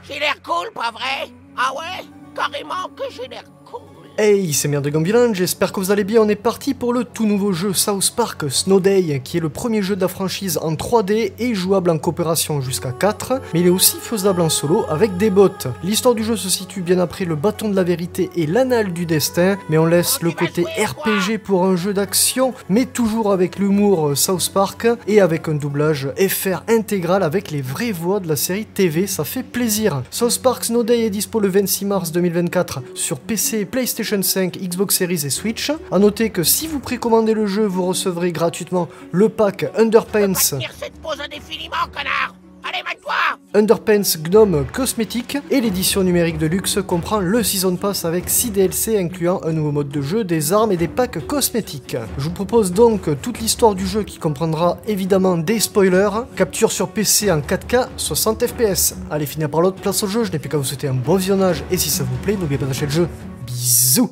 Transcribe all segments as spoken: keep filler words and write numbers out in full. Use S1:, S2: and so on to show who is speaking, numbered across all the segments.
S1: J'ai l'air cool, pas vrai? Ah ouais? Carrément que j'ai l'air cool.
S2: Hey, c'est Merdegambien, j'espère que vous allez bien. On est parti pour le tout nouveau jeu South Park Snow Day, qui est le premier jeu de la franchise en trois D et jouable en coopération jusqu'à quatre, mais il est aussi faisable en solo avec des bots. L'histoire du jeu se situe bien après le bâton de la vérité et l'anal du destin, mais on laisse le côté R P G pour un jeu d'action, mais toujours avec l'humour South Park et avec un doublage F R intégral avec les vraies voix de la série T V, ça fait plaisir. South Park Snow Day est dispo le vingt-six mars deux mille vingt-quatre sur P C, PlayStation cinq, Xbox Series et Switch. A noter que si vous précommandez le jeu, vous recevrez gratuitement le pack Underpants,
S1: Cette pause indéfiniment, connard. Allez, mets-toi.
S2: Underpants Gnome Cosmétique, et l'édition numérique de luxe comprend le Season Pass avec six D L C incluant un nouveau mode de jeu, des armes et des packs cosmétiques. Je vous propose donc toute l'histoire du jeu qui comprendra évidemment des spoilers, capture sur P C en quatre K, soixante F P S. Allez, finir par l'autre, place au jeu, je n'ai plus qu'à vous souhaiter un bon visionnage et si ça vous plaît, n'oubliez pas d'acheter le jeu. Bisous.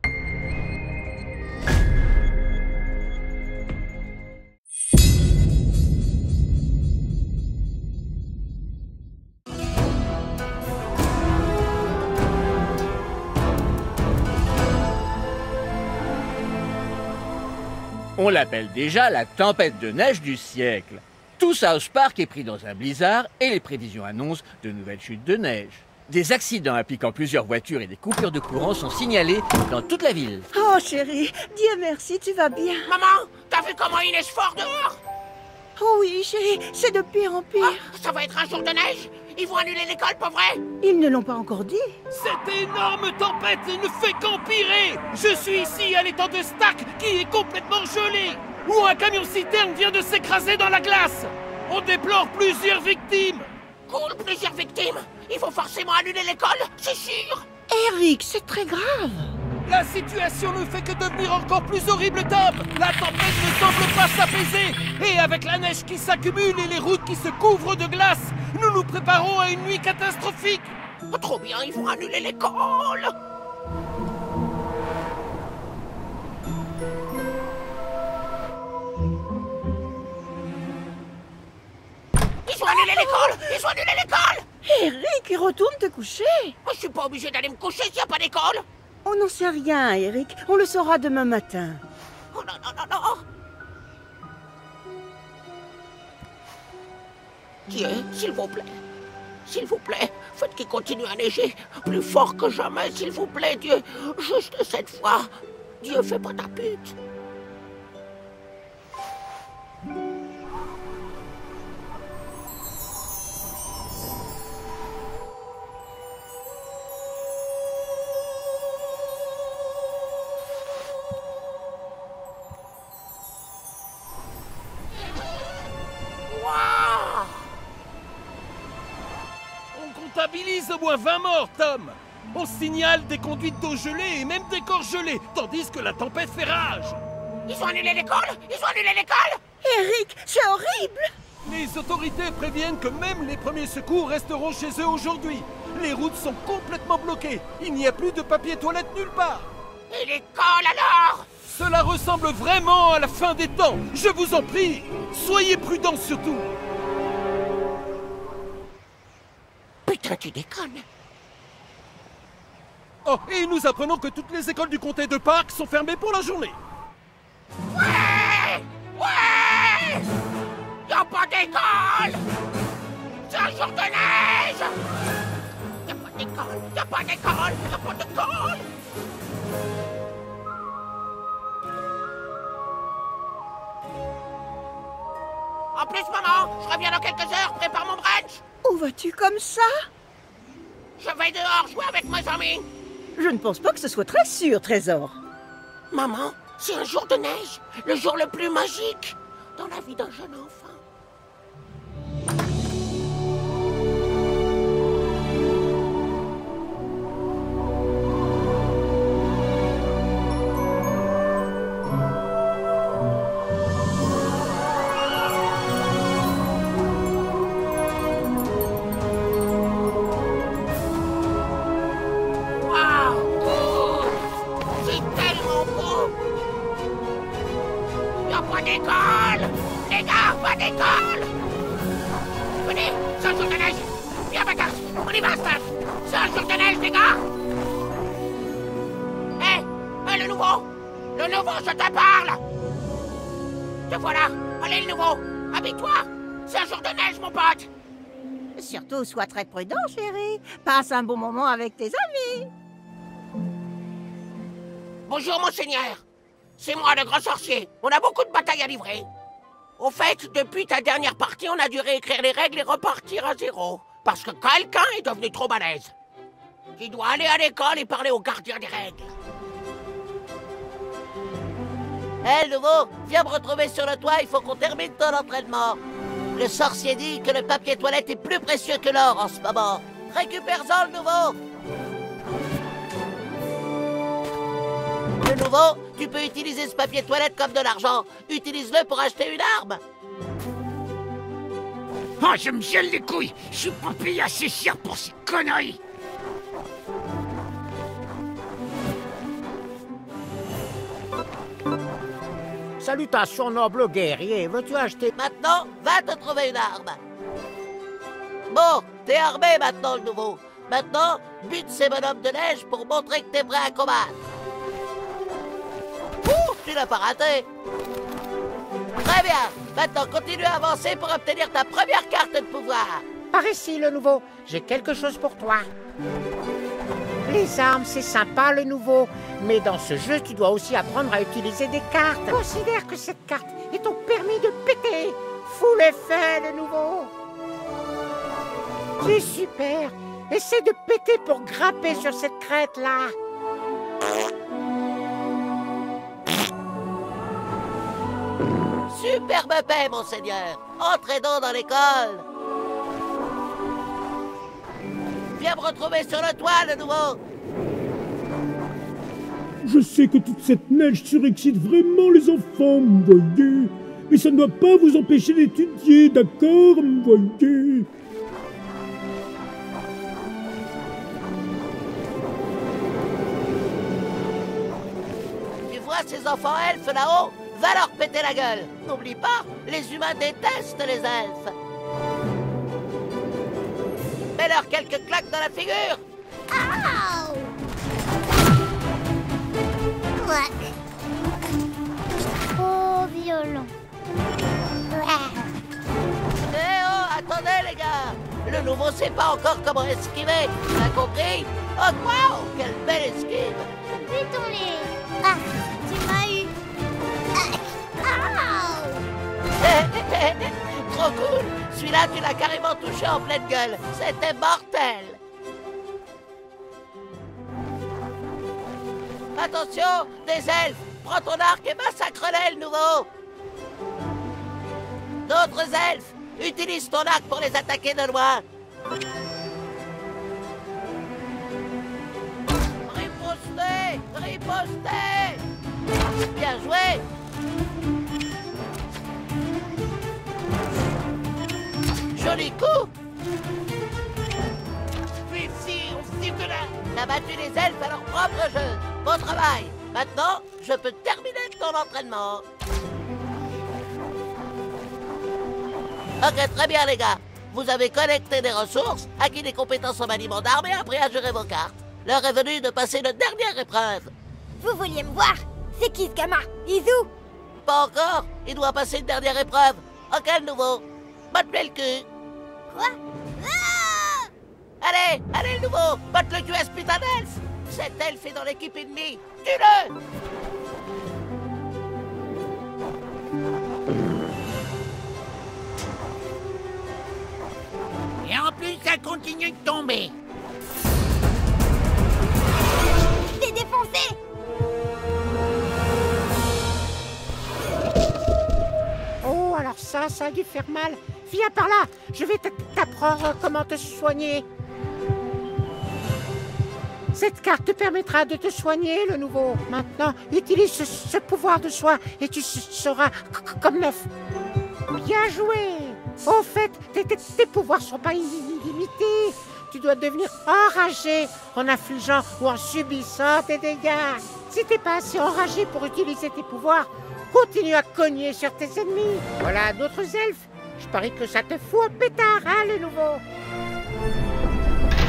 S3: On l'appelle déjà la tempête de neige du siècle. Tout South Park est pris dans un blizzard et les prévisions annoncent de nouvelles chutes de neige. Des accidents impliquant plusieurs voitures et des coupures de courant sont signalés dans toute la ville.
S4: Oh chérie, Dieu merci, tu vas bien.
S1: Maman, t'as vu comment il neige fort dehors?
S4: Oh oui chérie, c'est de pire en pire.
S1: Ah, ça va être un jour de neige. Ils vont annuler l'école, pas vrai?
S4: Ils ne l'ont pas encore dit.
S5: Cette énorme tempête ne fait qu'empirer. Je suis ici à l'étang de Stark qui est complètement gelé, où un camion-citerne vient de s'écraser dans la glace. On déplore plusieurs victimes.
S1: Cool, plusieurs victimes. Il faut forcément annuler l'école, c'est sûr.
S4: Eric, c'est très grave.
S5: La situation ne fait que devenir encore plus horrible, Tom. La tempête ne semble pas s'apaiser. Et avec la neige qui s'accumule et les routes qui se couvrent de glace, nous nous préparons à une nuit catastrophique.
S1: Oh, trop bien, ils vont annuler l'école. Ils ont annulé l'école. Ils ont annulé l'école.
S4: Eric, retourne te coucher.
S1: Oh, je suis pas obligé d'aller me coucher s'il n'y a pas d'école.
S4: On n'en sait rien, Eric. On le saura demain matin.
S1: Oh non, non, non, non. Dieu, s'il vous plaît. S'il vous plaît, faites qu'il continue à neiger. Plus fort que jamais, s'il vous plaît, Dieu. Juste cette fois. Dieu, fais pas ta pute.
S5: On comptabilise au moins vingt morts, Tom. On signale des conduites d'eau gelée et même des corps gelés, tandis que la tempête fait rage.
S1: Ils ont annulé l'école. Ils ont annulé l'école.
S4: Eric, c'est horrible.
S5: Les autorités préviennent que même les premiers secours resteront chez eux aujourd'hui. Les routes sont complètement bloquées. Il n'y a plus de papier toilette nulle part.
S1: Et l'école alors?
S5: Cela ressemble vraiment à la fin des temps. Je vous en prie, soyez prudents surtout.
S1: Putain, tu déconnes.
S5: Oh, et nous apprenons que toutes les écoles du comté de Park sont fermées pour la journée.
S1: Ouais! Ouais! Y'a pas d'école! C'est un jour de neige! Y'a pas d'école! Y'a pas d'école! Y'a pas d'école! En plus, maman, je reviens dans quelques heures, prépare mon brunch!
S4: Où vas-tu comme ça?
S1: Je vais dehors jouer avec mes amis!
S4: Je ne pense pas que ce soit très sûr, Trésor.
S1: Maman, c'est un jour de neige, le jour le plus magique dans la vie d'un jeune enfant. Pas d'école! Les gars, pas d'école! Venez, c'est un jour de neige! Viens, Bacchus! On y va, Staff! C'est un jour de neige, les gars! Hé! Hé, le nouveau! Le nouveau, je te parle! Te voilà! Allez, le nouveau! Habille-toi! C'est un jour de neige, mon pote!
S4: Surtout, sois très prudent, chérie. Passe un bon moment avec tes amis.
S1: Bonjour, monseigneur. C'est moi, le grand sorcier. On a beaucoup de batailles à livrer. Au fait, depuis ta dernière partie, on a dû réécrire les règles et repartir à zéro. Parce que quelqu'un est devenu trop balèze. Qui doit aller à l'école et parler au gardien des règles.
S6: Hé, hey, nouveau, viens me retrouver sur le toit, il faut qu'on termine ton entraînement. Le sorcier dit que le papier toilette est plus précieux que l'or en ce moment. Récupère-en le nouveau. Le nouveau, tu peux utiliser ce papier toilette comme de l'argent. Utilise-le pour acheter une arme.
S1: Oh, je me gèle les couilles. Je suis pas payé assez cher pour ces conneries.
S7: Salutations, noble guerrier. Veux-tu acheter...
S6: Maintenant, va te trouver une arme. Bon, t'es armé maintenant, le nouveau. Maintenant, bute ces bonhommes de neige pour montrer que t'es prêt à combattre. Ouh, tu l'as pas raté. Très bien. Maintenant, continue à avancer pour obtenir ta première carte de pouvoir.
S7: Par ici, le nouveau. J'ai quelque chose pour toi. Les armes, c'est sympa, le nouveau. Mais dans ce jeu, tu dois aussi apprendre à utiliser des cartes. Considère que cette carte est ton permis de péter. Fous l'effet, le nouveau. C'est super. Essaie de péter pour grimper sur cette crête-là.
S6: Superbe paix, monseigneur. Entrez donc dans l'école. Viens me retrouver sur le toit, le nouveau.
S8: Je sais que toute cette neige surexcite vraiment les enfants, vous voyez. Mais ça ne doit pas vous empêcher d'étudier, d'accord, vous voyez.
S6: Tu vois ces enfants elfes là-haut? Va leur péter la gueule. N'oublie pas, les humains détestent les elfes. Mets-leur quelques claques dans la figure.
S9: Ow! Clac. Trop violent.
S6: Eh oh, attendez les gars. Le nouveau sait pas encore comment esquiver. T'as compris? Oh wow, quelle belle esquive.
S9: Butons-les. Ah, tu m'as eu. Ah. Ow!
S6: Trop cool. Celui-là, tu l'as carrément touché en pleine gueule. C'était mortel. Attention, des elfes. Prends ton arc et massacre-les, le nouveau. D'autres elfes. Utilise ton arc pour les attaquer de loin. Ripostez! Ripostez! Bien joué! Joli coup!
S1: Puis si, on siffle là.
S6: T'as battu les elfes à leur propre jeu. Bon travail. Maintenant, je peux terminer ton entraînement. Ok, très bien les gars. Vous avez collecté des ressources, acquis des compétences en maniement d'armes et appris à gérer vos cartes. L'heure est venue de passer une dernière épreuve.
S9: Vous vouliez me voir? C'est qui ce gamin? Izu?
S6: Pas encore. Il doit passer une dernière épreuve. Ok, le nouveau. Batte-lui le cul.
S9: Quoi? Ah!
S6: Allez, allez le nouveau. Batte le cul à ce putain d'elfe. Cet elfe est dans l'équipe ennemie. Tue-le!
S1: Et en plus, ça continue de tomber.
S9: T'es défoncé!
S7: Oh, alors ça, ça a dû faire mal. Viens par là, je vais t'apprendre comment te soigner. Cette carte te permettra de te soigner, le nouveau. Maintenant, utilise ce, ce pouvoir de soin et tu seras comme neuf. Bien joué. Au fait, tes, tes, tes pouvoirs sont pas illimités. Tu dois devenir enragé en infligeant ou en subissant tes dégâts. Si t'es pas assez enragé pour utiliser tes pouvoirs, continue à cogner sur tes ennemis. Voilà d'autres elfes. Je parie que ça te fout un pétard, hein, le nouveau.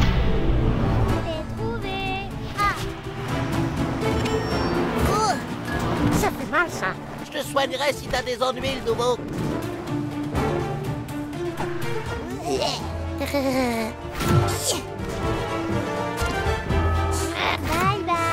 S6: soignerai si t'as des ennuis, le nouveau.
S9: Bye bye.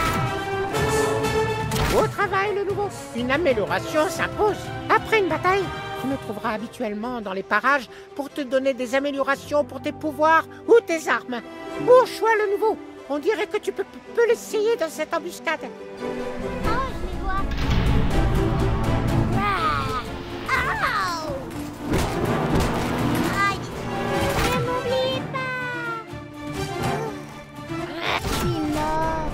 S7: Au travail, le nouveau. Une amélioration s'impose. Après une bataille, tu me trouveras habituellement dans les parages pour te donner des améliorations pour tes pouvoirs ou tes armes. Au choix, le nouveau. On dirait que tu peux, peux l'essayer dans cette embuscade.
S9: Oh, je vais voir. Ah. Ouh. Aïe. Ne m'oublie pas. Je suis mort.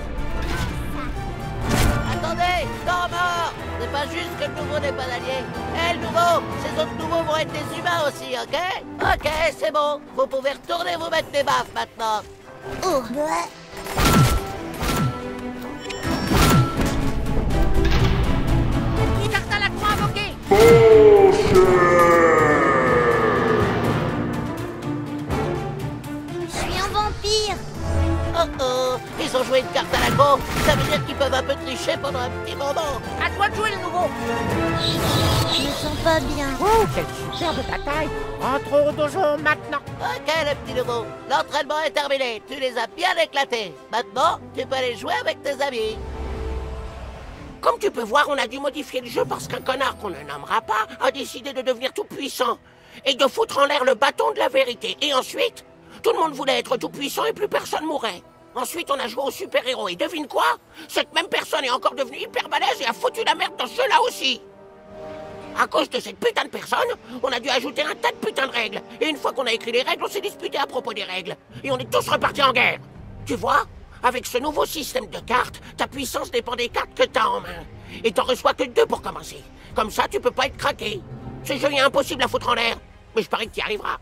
S6: Attendez, non mort. C'est pas juste que le nouveau n'est pas d'allié. Hé, le nouveau, ces autres nouveaux vont être des humains aussi, ok? Ok, c'est bon. Vous pouvez retourner vous mettre des baffes maintenant.
S9: Oh.
S4: Les cartes à la croix invoquées.
S9: Je suis un vampire.
S6: Oh oh, ils ont joué une carte à la con. Ça veut dire qu'ils peuvent un peu tricher pendant un petit moment.
S4: À toi de jouer, le nouveau.
S9: Je me sens pas bien.
S7: Oh, quelle superbe bataille. Rentrons au donjon maintenant.
S6: Ok, le petit nouveau. L'entraînement est terminé. Tu les as bien éclatés. Maintenant, tu peux aller jouer avec tes amis.
S1: Comme tu peux voir, on a dû modifier le jeu parce qu'un connard qu'on ne nommera pas a décidé de devenir tout puissant et de foutre en l'air le bâton de la vérité. Et ensuite, tout le monde voulait être tout puissant et plus personne mourrait. Ensuite, on a joué au super-héros et devine quoi? Cette même personne est encore devenue hyper balèze et a foutu la merde dans ce jeu-là aussi. À cause de cette putain de personne, on a dû ajouter un tas de putains de règles. Et une fois qu'on a écrit les règles, on s'est disputé à propos des règles. Et on est tous repartis en guerre. Tu vois? Avec ce nouveau système de cartes, ta puissance dépend des cartes que t'as en main. Et t'en reçois que deux pour commencer. Comme ça, tu peux pas être craqué. Ce jeu est impossible à foutre en l'air. Mais je parie que t'y arriveras.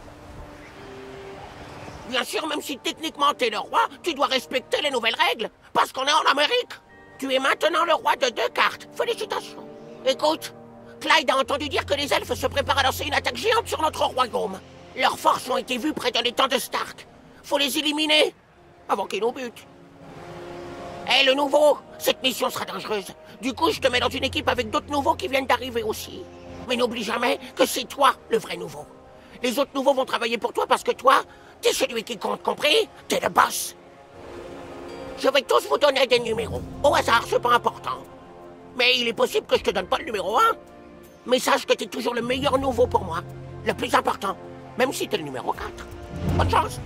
S1: Bien sûr, même si techniquement t'es le roi, tu dois respecter les nouvelles règles. Parce qu'on est en Amérique. Tu es maintenant le roi de deux cartes. Félicitations. Écoute, Clyde a entendu dire que les elfes se préparent à lancer une attaque géante sur notre royaume. Leurs forces ont été vues près de l'étang de Stark. Faut les éliminer avant qu'ils nous butent. Hé, le nouveau, cette mission sera dangereuse. Du coup, je te mets dans une équipe avec d'autres nouveaux qui viennent d'arriver aussi. Mais n'oublie jamais que c'est toi, le vrai nouveau. Les autres nouveaux vont travailler pour toi parce que toi, t'es celui qui compte, compris? T'es le boss. Je vais tous vous donner des numéros. Au hasard, c'est pas important. Mais il est possible que je te donne pas le numéro un. Mais sache que t'es toujours le meilleur nouveau pour moi. Le plus important. Même si t'es le numéro quatre. Bonne chance.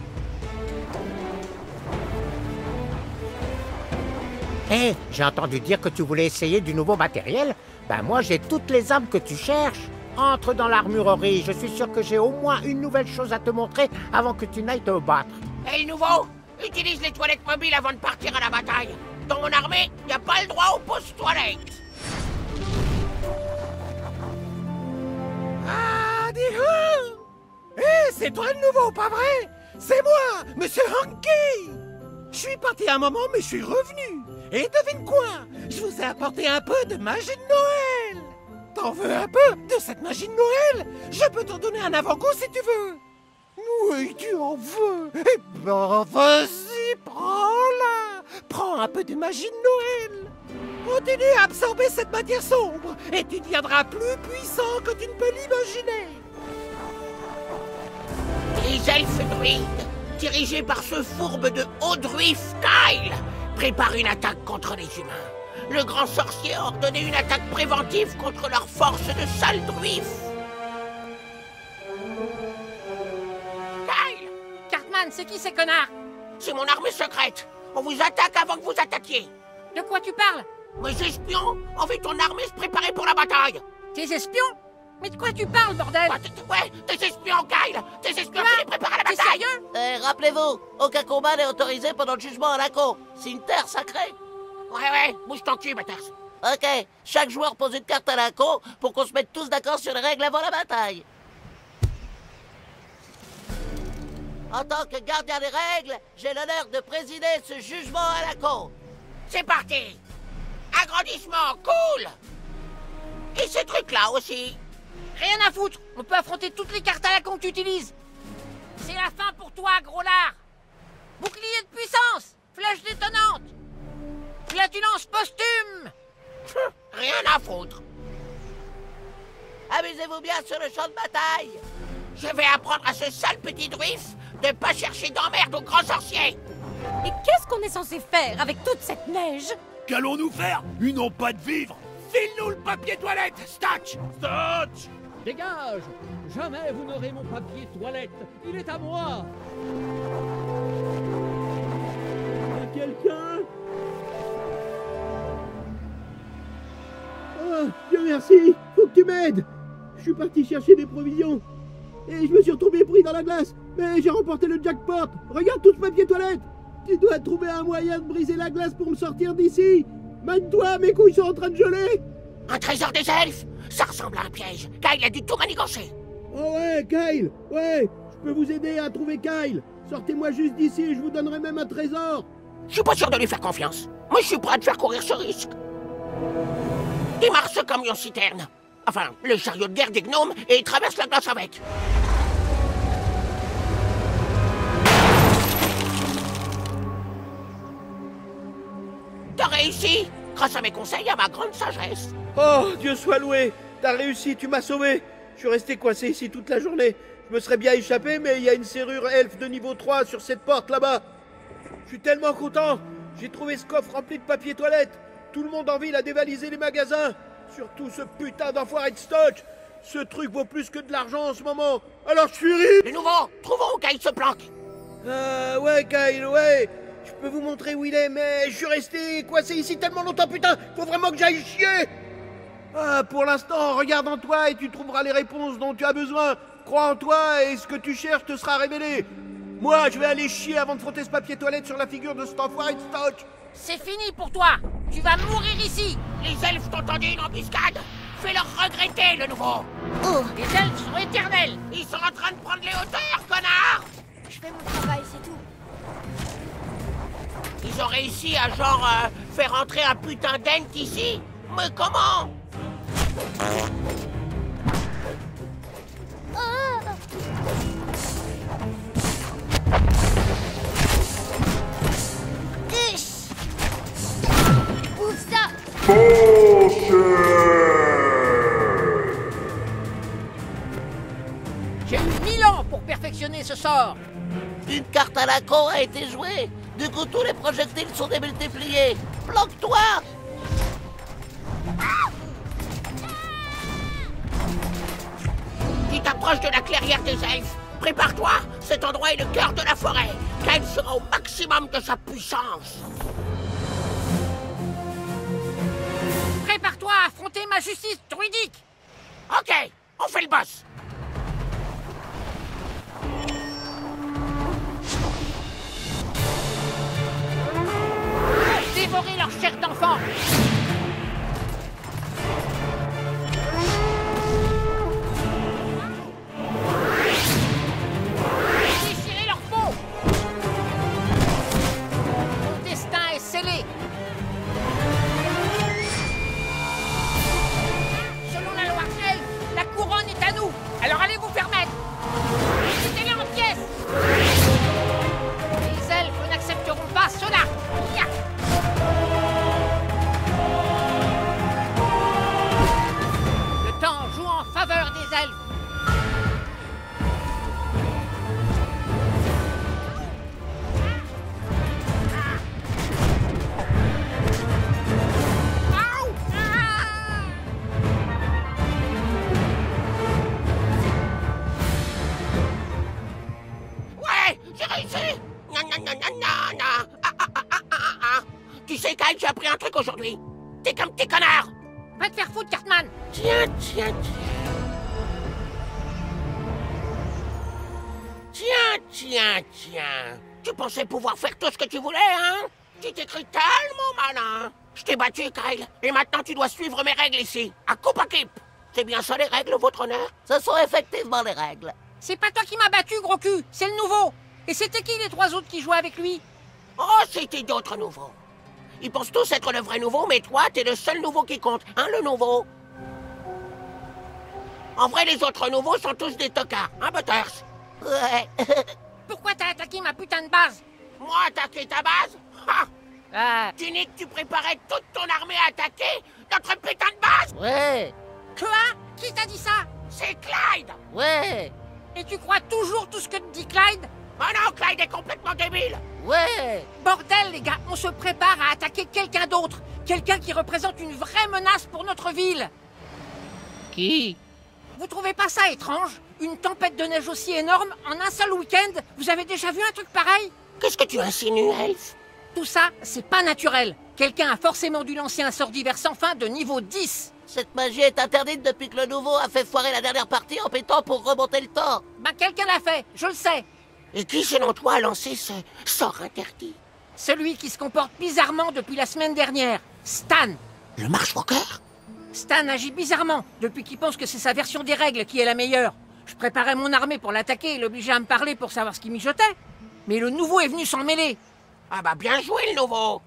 S7: Hé, hey, j'ai entendu dire que tu voulais essayer du nouveau matériel. Ben moi, j'ai toutes les armes que tu cherches. Entre dans l'armurerie, je suis sûr que j'ai au moins une nouvelle chose à te montrer avant que tu n'ailles te battre.
S1: Hé, hey, le nouveau, utilise les toilettes mobiles avant de partir à la bataille. Dans mon armée, y a pas le droit aux pauses toilettes.
S5: Ah, dis-hou! Hé, hey, c'est toi le nouveau, pas vrai? C'est moi, Monsieur Hanky! Je suis parti un moment, mais je suis revenu. Et devine quoi? Je vous ai apporté un peu de magie de Noël. T'en veux un peu de cette magie de Noël? Je peux t'en donner un avant-goût si tu veux. Oui, tu en veux. Eh ben, vas-y, prends-la. Prends un peu de magie de Noël. Continue à absorber cette matière sombre et tu deviendras plus puissant que tu ne peux l'imaginer.
S1: Les elfes druides, dirigés par ce fourbe de Haut-Druif, Kyle, préparent une attaque contre les humains. Le grand sorcier a ordonné une attaque préventive contre leurs forces de sales druifs. Kyle!
S4: Cartman, c'est qui ces connards?
S1: C'est mon armée secrète. On vous attaque avant que vous attaquiez.
S4: De quoi tu parles?
S1: Mes espions ont vu ton armée se préparer pour la bataille.
S4: Tes espions? Mais de quoi tu parles, bordel?
S1: Bah, ouais, tes espions, Kyle. Tes espions qui les préparent à la
S4: T'es
S1: bataille.
S4: sérieux?
S6: Eh, rappelez-vous, aucun combat n'est autorisé pendant le jugement à la con. C'est une terre sacrée.
S1: Ouais, ouais, bouge ton cul, Matters.
S6: Ok, chaque joueur pose une carte à la con pour qu'on se mette tous d'accord sur les règles avant la bataille. En tant que gardien des règles, j'ai l'honneur de présider ce jugement à la con.
S1: C'est parti. Agrandissement, cool. Et ces trucs-là aussi.
S4: Rien à foutre. On peut affronter toutes les cartes à la con que tu utilises. C'est la fin pour toi, gros lard. Bouclier de puissance. Flèche détonnante. Flatulence posthume.
S1: Rien à foutre.
S6: Amusez-vous bien sur le champ de bataille.
S1: Je vais apprendre à ce sale petit druif de pas chercher d'emmerde au grand sorcier.
S9: Et qu'est-ce qu'on est censé faire avec toute cette neige?
S5: Qu'allons-nous faire? Ils n'ont pas de vivre.
S1: File-nous le papier toilette, Stotch.
S5: Stotch!
S3: Dégage! Jamais vous n'aurez mon papier toilette. Il est à moi.
S8: Y'a quelqu'un? Oh, Dieu merci! Faut que tu m'aides! Je suis parti chercher des provisions. Et je me suis retrouvé pris dans la glace. Mais j'ai remporté le jackpot. Regarde tout ce papier toilette. Tu dois trouver un moyen de briser la glace pour me sortir d'ici. Mène-toi, mes couilles sont en train de geler.
S1: Un trésor des elfes? Ça ressemble à un piège. Kyle a dû tout manigancer.
S8: Oh ouais, Kyle. Ouais, je peux vous aider à trouver Kyle. Sortez-moi juste d'ici et je vous donnerai même un trésor.
S1: Je suis pas sûr de lui faire confiance. Moi, je suis prêt à te faire courir ce risque. Démarre ce camion-citerne. Enfin, le chariot de guerre des gnomes et traverse la glace avec. T'as réussi, grâce à mes conseils et à ma grande sagesse.
S8: Oh, Dieu soit loué. T'as réussi, tu m'as sauvé. Je suis resté coincé ici toute la journée. Je me serais bien échappé, mais il y a une serrure elfe de niveau trois sur cette porte là-bas. Je suis tellement content. J'ai trouvé ce coffre rempli de papier toilette. Tout le monde en ville a dévalisé les magasins. Surtout ce putain d'enfoiré de Stotch. Ce truc vaut plus que de l'argent en ce moment. Alors je suis riche.
S1: De nouveau, trouvons où Kyle se planque.
S8: Euh, ouais, Kyle, ouais. Je peux vous montrer où il est, mais je suis resté coincé ici tellement longtemps, putain. Faut vraiment que j'aille chier. Ah, pour l'instant, regarde en toi et tu trouveras les réponses dont tu as besoin. Crois en toi et ce que tu cherches te sera révélé. Moi, je vais aller chier avant de frotter ce papier toilette sur la figure de cet enfoiré de Stotch.
S4: C'est fini pour toi. Tu vas mourir ici.
S1: Les elfes t'ont tendu une embuscade. Fais-leur regretter, le nouveau.
S4: Oh, les elfes sont éternels.
S1: Ils sont en train de prendre les hauteurs, connard.
S9: Je fais mon travail, c'est tout.
S1: Ils ont réussi à genre euh, faire entrer un putain d'ent ici. Mais comment?
S9: Oh Ish. Ouvre ça.
S4: J'ai eu mille ans pour perfectionner ce sort.
S6: Une carte à la con a été jouée. Du coup, tous les projectiles sont démultipliés. Planque-toi.
S1: Tu t'approches de la clairière des elfes. Prépare-toi, cet endroit est le cœur de la forêt. Kyle sera au maximum de sa puissance.
S4: Prépare-toi à affronter ma justice druidique.
S1: Ok, on fait le boss.
S4: Dévorer leur chair d'enfant. Déchirer leur peau. Mon destin est scellé. Selon la loi elfe, la couronne est à nous. Alors allez vous faire mettre. Mettez-les en pièces. Les elfes n'accepteront pas cela. Ya. Le temps joue en faveur des elfes. Aouh! Ah!
S1: Ouais, j'ai réussi. Gna, gna, gna, gna, gna, gna. Ah, ah, ah, ah, ah, ah. Tu sais, Kyle, j'ai appris un truc aujourd'hui. T'es qu'un petit connard.
S4: Va te faire foutre, Cartman.
S1: Tiens, tiens, tiens. Tiens, tiens, tiens. Tu pensais pouvoir faire tout ce que tu voulais, hein? Tu t'es cru tellement malin. Je t'ai battu, Kyle. Et maintenant, tu dois suivre mes règles ici. À coupe à clip. C'est bien ça les règles, votre honneur?
S6: Ce sont effectivement les règles.
S4: C'est pas toi qui m'as battu, gros cul. C'est le nouveau. Et c'était qui les trois autres qui jouaient avec lui?
S1: Oh, c'était d'autres nouveaux. Ils pensent tous être le vrai nouveau, mais toi, t'es le seul nouveau qui compte, hein, le nouveau? En vrai, les autres nouveaux sont tous des tocards, hein, Butters?
S6: Ouais.
S4: Pourquoi t'as attaqué ma putain de base?
S1: Moi, attaquer ta base? Ha!
S4: Ah.
S1: Tu dis que tu préparais toute ton armée à attaquer notre putain de base?
S6: Ouais.
S4: Quoi? Qui t'a dit ça?
S1: C'est Clyde!
S6: Ouais,
S4: Et tu crois toujours tout ce que te dit Clyde?
S1: Oh non, Clyde est complètement débile!
S6: ouais.
S4: Bordel, les gars, on se prépare à attaquer quelqu'un d'autre. Quelqu'un qui représente une vraie menace pour notre ville.
S6: Qui?
S4: Vous trouvez pas ça étrange? Une tempête de neige aussi énorme en un seul week-end? Vous avez déjà vu un truc pareil?
S1: Qu'est-ce que tu insinues, Elf?
S4: Tout ça, c'est pas naturel. Quelqu'un a forcément dû lancer un sort divers sans fin de niveau dix.
S6: Cette magie est interdite depuis que le nouveau a fait foirer la dernière partie en pétant pour remonter le temps.
S4: Ben quelqu'un l'a fait, je le sais.
S1: Et qui, selon toi, a lancé ce sort interdit?
S4: Celui qui se comporte bizarrement depuis la semaine dernière, Stan.
S1: Le Marshwalker?
S4: Stan agit bizarrement depuis qu'il pense que c'est sa version des règles qui est la meilleure. Je préparais mon armée pour l'attaquer et l'obliger à me parler pour savoir ce qu'il mijotait. Mais le nouveau est venu s'en mêler.
S1: Ah bah bien joué, le nouveau!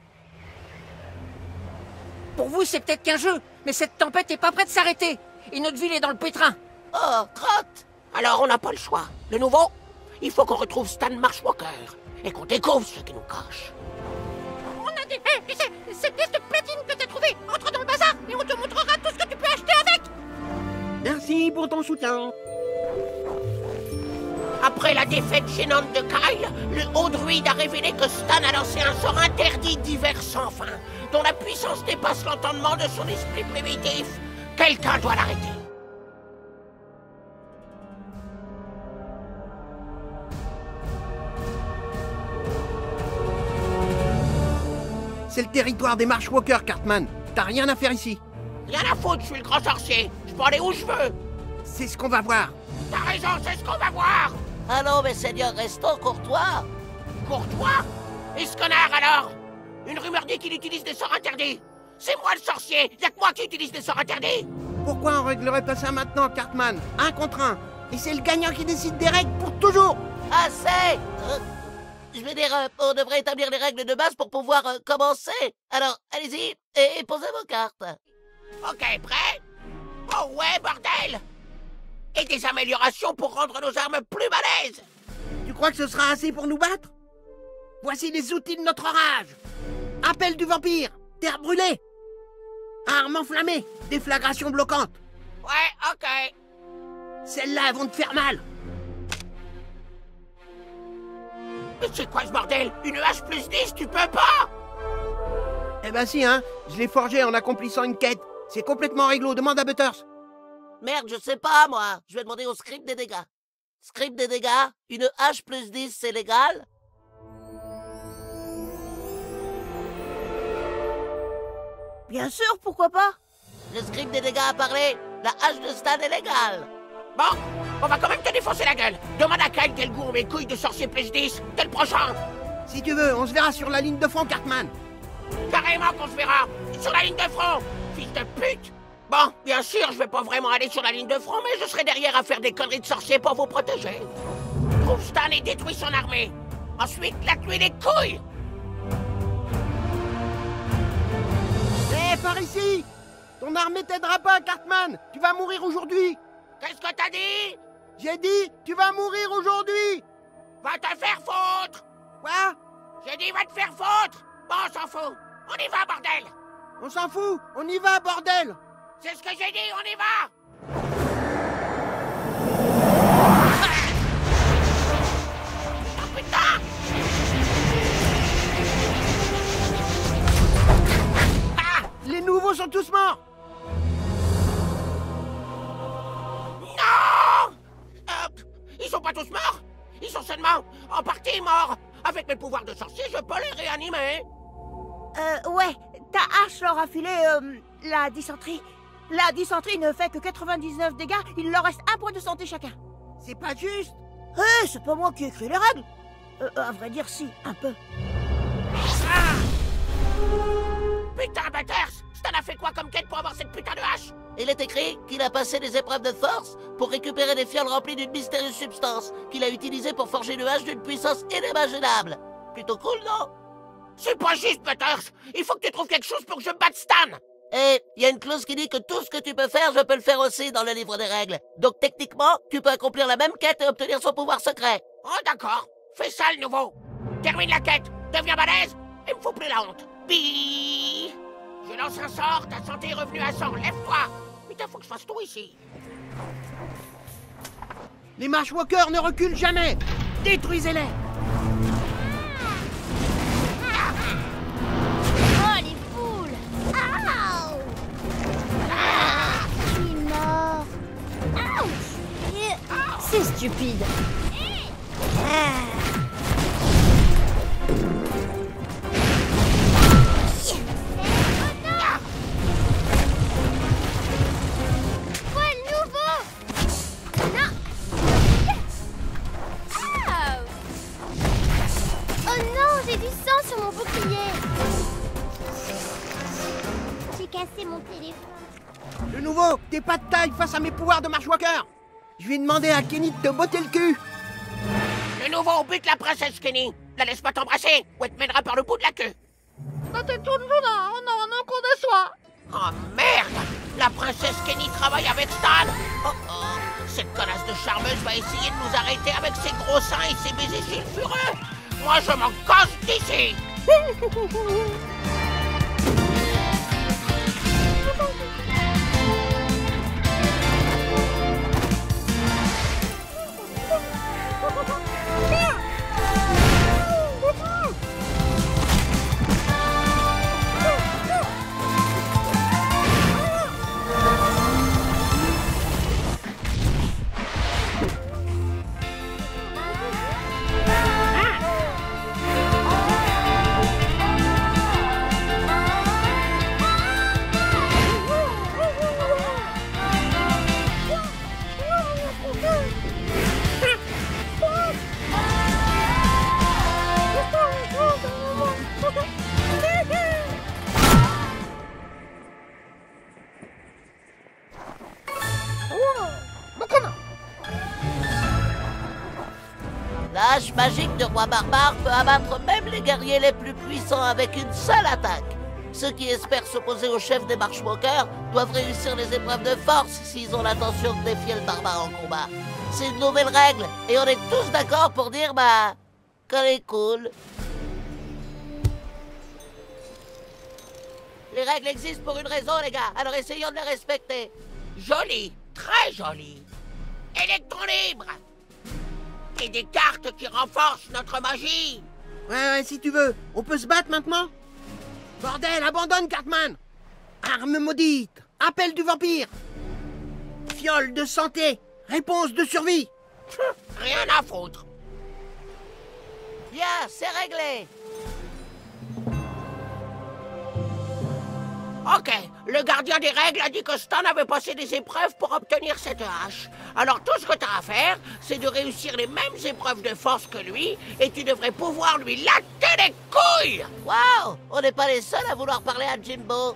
S4: Pour vous, c'est peut-être qu'un jeu, mais cette tempête est pas prête de s'arrêter. Et notre ville est dans le pétrin.
S6: Oh, crotte!
S1: Alors on n'a pas le choix. Le nouveau, il faut qu'on retrouve Stan Marshwalker et qu'on découvre ce qui nous cache.
S4: On a des... Hé, c'est cette pièce de platine que t'as trouvée. Entre dans le bazar et on te montrera tout ce que tu peux acheter avec.
S5: Merci pour ton soutien.
S1: Après la défaite gênante de Kyle, le haut druide a révélé que Stan a lancé un sort interdit divers sans fin, dont la puissance dépasse l'entendement de son esprit primitif. Quelqu'un doit l'arrêter.
S5: C'est le territoire des Marshwalkers, Cartman. T'as rien à faire ici.
S1: Rien à foutre, je suis le grand sorcier. Je peux aller où je veux.
S5: C'est ce qu'on va voir.
S1: T'as raison, c'est ce qu'on va voir.
S6: Allons, mes seigneurs, restons courtois.
S1: Courtois? Et ce connard alors? Une rumeur dit qu'il utilise des sorts interdits. C'est moi le sorcier, y'a que moi qui utilise des sorts interdits.
S5: Pourquoi on réglerait pas ça maintenant, Cartman? Un contre un. Et c'est le gagnant qui décide des règles pour toujours.
S6: Assez. Euh, je veux dire, euh, on devrait établir les règles de base pour pouvoir euh, commencer. Alors, allez-y et, et posez vos cartes.
S1: Ok, prêt? Oh ouais, bordel! Et des améliorations pour rendre nos armes plus balèzes.
S5: Tu crois que ce sera assez pour nous battre? Voici les outils de notre rage. Appel du vampire, terre brûlée, armes enflammées, déflagration bloquante.
S1: Ouais, ok.
S5: Celles-là vont te faire mal.
S1: Mais c'est quoi ce bordel? Une hache plus dix, tu peux pas?
S5: Eh ben si, hein. Je l'ai forgé en accomplissant une quête. C'est complètement réglo, demande à Butters.
S6: Merde, je sais pas, moi. Je vais demander au script des dégâts. Script des dégâts, une hache plus dix, c'est légal?
S9: Bien sûr, pourquoi pas?
S6: Le script des dégâts a parlé. La hache de Stan est légale.
S1: Bon, on va quand même te défoncer la gueule. Demande à Kyle quel goût on met couilles de sorcier plus dix. T'es le prochain.
S5: Si tu veux, on se verra sur la ligne de front, Cartman.
S1: Carrément qu'on se verra. Sur la ligne de front. Fils de pute. Bon, bien sûr, je vais pas vraiment aller sur la ligne de front, mais je serai derrière à faire des conneries de sorcier pour vous protéger. Trouve Stan et détruis son armée. Ensuite, laque-lui les couilles.
S5: Hé, par ici! Ton armée t'aidera pas, Cartman! Tu vas mourir aujourd'hui!
S1: Qu'est-ce que t'as dit?
S5: J'ai dit, tu vas mourir aujourd'hui!
S1: Va te faire foutre.
S5: Quoi?
S1: J'ai dit va te faire foutre. Bon, on s'en fout. On y va, bordel.
S5: On s'en fout! On y va, bordel!
S1: C'est ce que j'ai dit, on y va. Oh putain! Ah!
S5: Les nouveaux sont tous morts!
S1: Non! Euh, ils sont pas tous morts. Ils sont seulement en partie morts. Avec mes pouvoirs de sorcier, je peux les réanimer.
S9: Euh, ouais, ta hache leur a filé, euh, la dysenterie. La dysenterie ne fait que quatre-vingt-dix-neuf dégâts, il leur reste un point de santé chacun.
S5: C'est pas juste!
S9: Hé, c'est pas moi qui ai écrit les règles. Euh, à vrai dire, si, un peu.
S1: Ah! Putain, Butters! Stan a fait quoi comme quête pour avoir cette putain de hache?
S6: Il est écrit qu'il a passé des épreuves de force pour récupérer des fioles remplies d'une mystérieuse substance qu'il a utilisée pour forger une hache d'une puissance inimaginable. Plutôt cool, non?
S1: C'est pas juste, Butters! Il faut que tu trouves quelque chose pour que je batte Stan!
S6: Et il y a une clause qui dit que tout ce que tu peux faire, je peux le faire aussi dans le livre des règles. Donc techniquement, tu peux accomplir la même quête et obtenir son pouvoir secret.
S1: Oh d'accord, fais ça le nouveau. Termine la quête, deviens balèze et me faut plus la honte. Bi. Je lance un sort, ta santé est revenue à cent, lève-toi. Putain, faut que je fasse tout ici.
S5: Les Marshwalkers ne reculent jamais. Détruisez-les.
S10: Oh, les poules. Aouh. Ah, je suis mort. Ouch. C'est stupide. Ah. J'ai mon téléphone.
S5: De nouveau, t'es pas de taille face à mes pouvoirs de Marshwalker. Je vais demander à Kenny de te botter le cul.
S1: De nouveau, bute la princesse Kenny. La laisse pas t'embrasser, ou elle te mènera par le bout de la queue. Oh merde! La princesse Kenny travaille avec Stan. Oh oh! Cette connasse de charmeuse va essayer de nous arrêter avec ses gros seins et ses baisers sulfureux. Moi, je m'en casse d'ici.
S6: La hache magique de Roi Barbare peut abattre même les guerriers les plus puissants avec une seule attaque. Ceux qui espèrent s'opposer au chef des Marshwalkers doivent réussir les épreuves de force s'ils ont l'intention de défier le barbare en combat. C'est une nouvelle règle, et on est tous d'accord pour dire, bah, qu'elle est cool. Les règles existent pour une raison, les gars, alors essayons de les respecter.
S1: Joli, très joli. Électron libre. Et des cartes qui renforcent notre magie.
S5: Ouais, ouais, si tu veux. On peut se battre maintenant? Bordel, abandonne, Cartman. Arme maudite. Appel du vampire. Fiole de santé. Réponse de survie.
S1: Rien à foutre.
S6: Bien, c'est réglé.
S1: Ok, le gardien des règles a dit que Stan avait passé des épreuves pour obtenir cette hache. Alors tout ce que t'as à faire, c'est de réussir les mêmes épreuves de force que lui, et tu devrais pouvoir lui latter les couilles.
S6: Waouh, on n'est pas les seuls à vouloir parler à Jimbo.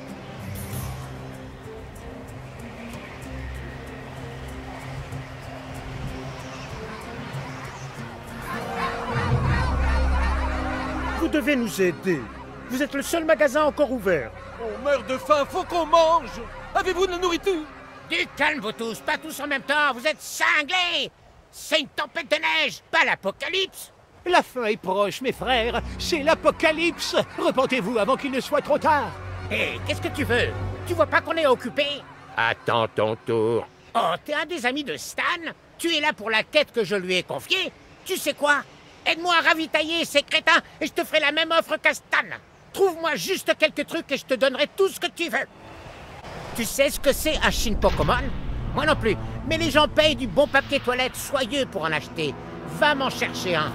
S11: Vous devez nous aider. Vous êtes le seul magasin encore ouvert.
S5: On meurt de faim, faut qu'on mange. Avez-vous de la nourriture?
S4: Du calme, vous tous, pas tous en même temps, vous êtes cinglés. C'est une tempête de neige, pas l'apocalypse.
S11: La fin est proche, mes frères. C'est l'apocalypse. Repentez-vous avant qu'il ne soit trop tard.
S4: Hé, qu'est-ce que tu veux? Tu vois pas qu'on est occupé?
S11: Attends ton tour.
S4: Oh, t'es un des amis de Stan? Tu es là pour la quête que je lui ai confiée? Tu sais quoi? Aide-moi à ravitailler ces crétins et je te ferai la même offre qu'à Stan. Trouve-moi juste quelques trucs et je te donnerai tout ce que tu veux. Tu sais ce que c'est un Shin Pokémon? Moi non plus. Mais les gens payent du bon papier toilette soyeux pour en acheter. Va m'en chercher un.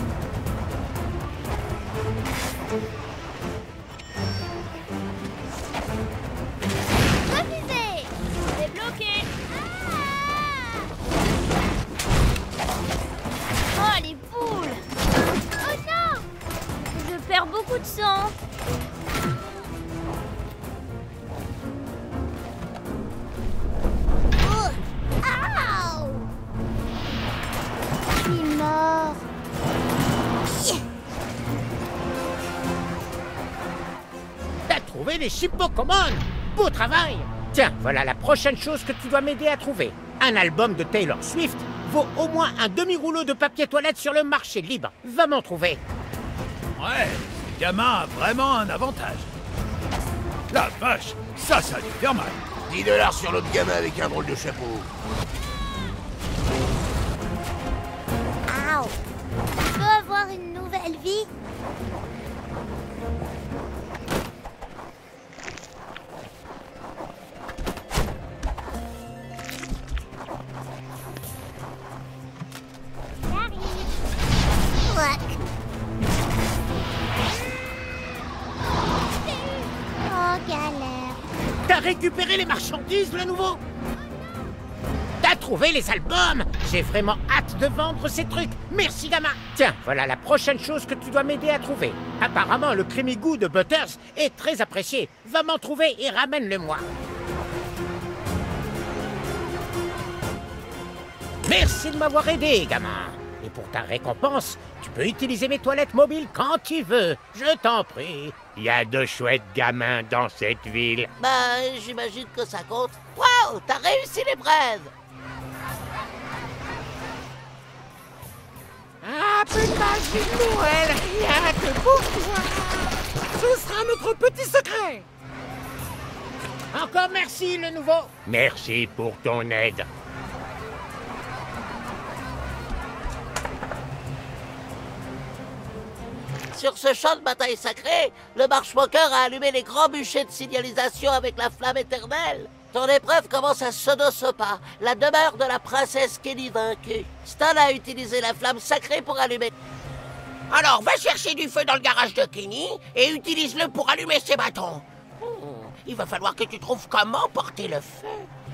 S10: Refusé. C'est bloqué. Ah. Oh, les poules. Oh non. Je perds beaucoup de sang. Mort.
S4: T'as trouvé les Shin Pokémon? Beau travail. Tiens, voilà la prochaine chose que tu dois m'aider à trouver. Un album de Taylor Swift vaut au moins un demi-rouleau de papier toilette sur le marché libre. Va m'en trouver.
S12: Ouais, ce gamin a vraiment un avantage. La vache, ça, ça a dû faire mal.
S1: dix dollars sur l'autre gamin avec un drôle de chapeau.
S10: une nouvelle vie. J'arrive. Oh, galère.
S4: T'as récupéré les marchandises, le nouveau? T'as trouvé les albums? J'ai vraiment hâte de vendre ces trucs. Merci, gamin. Tiens, voilà la prochaine chose que tu dois m'aider à trouver. Apparemment, le creamy goût de Butters est très apprécié. Va m'en trouver et ramène-le-moi. Merci de m'avoir aidé, gamin. Et pour ta récompense, tu peux utiliser mes toilettes mobiles quand tu veux. Je t'en prie. Il y a de chouettes gamins dans cette ville.
S6: Bah, j'imagine que ça compte. Waouh, t'as réussi l'épreuve.
S4: Un peu de magie de Noël, rien que pour toi. Ce sera notre petit secret. Encore merci, le nouveau. Merci pour ton aide.
S6: Sur ce champ de bataille sacré, le marshwalker a allumé les grands bûchers de signalisation avec la flamme éternelle. Ton épreuve commence à Sonosopa, la demeure de la princesse Kenny vaincue. Stan a utilisé la flamme sacrée pour allumer...
S1: Alors, va chercher du feu dans le garage de Kenny et utilise-le pour allumer ses bâtons. Hmm, il va falloir que tu trouves comment porter le feu.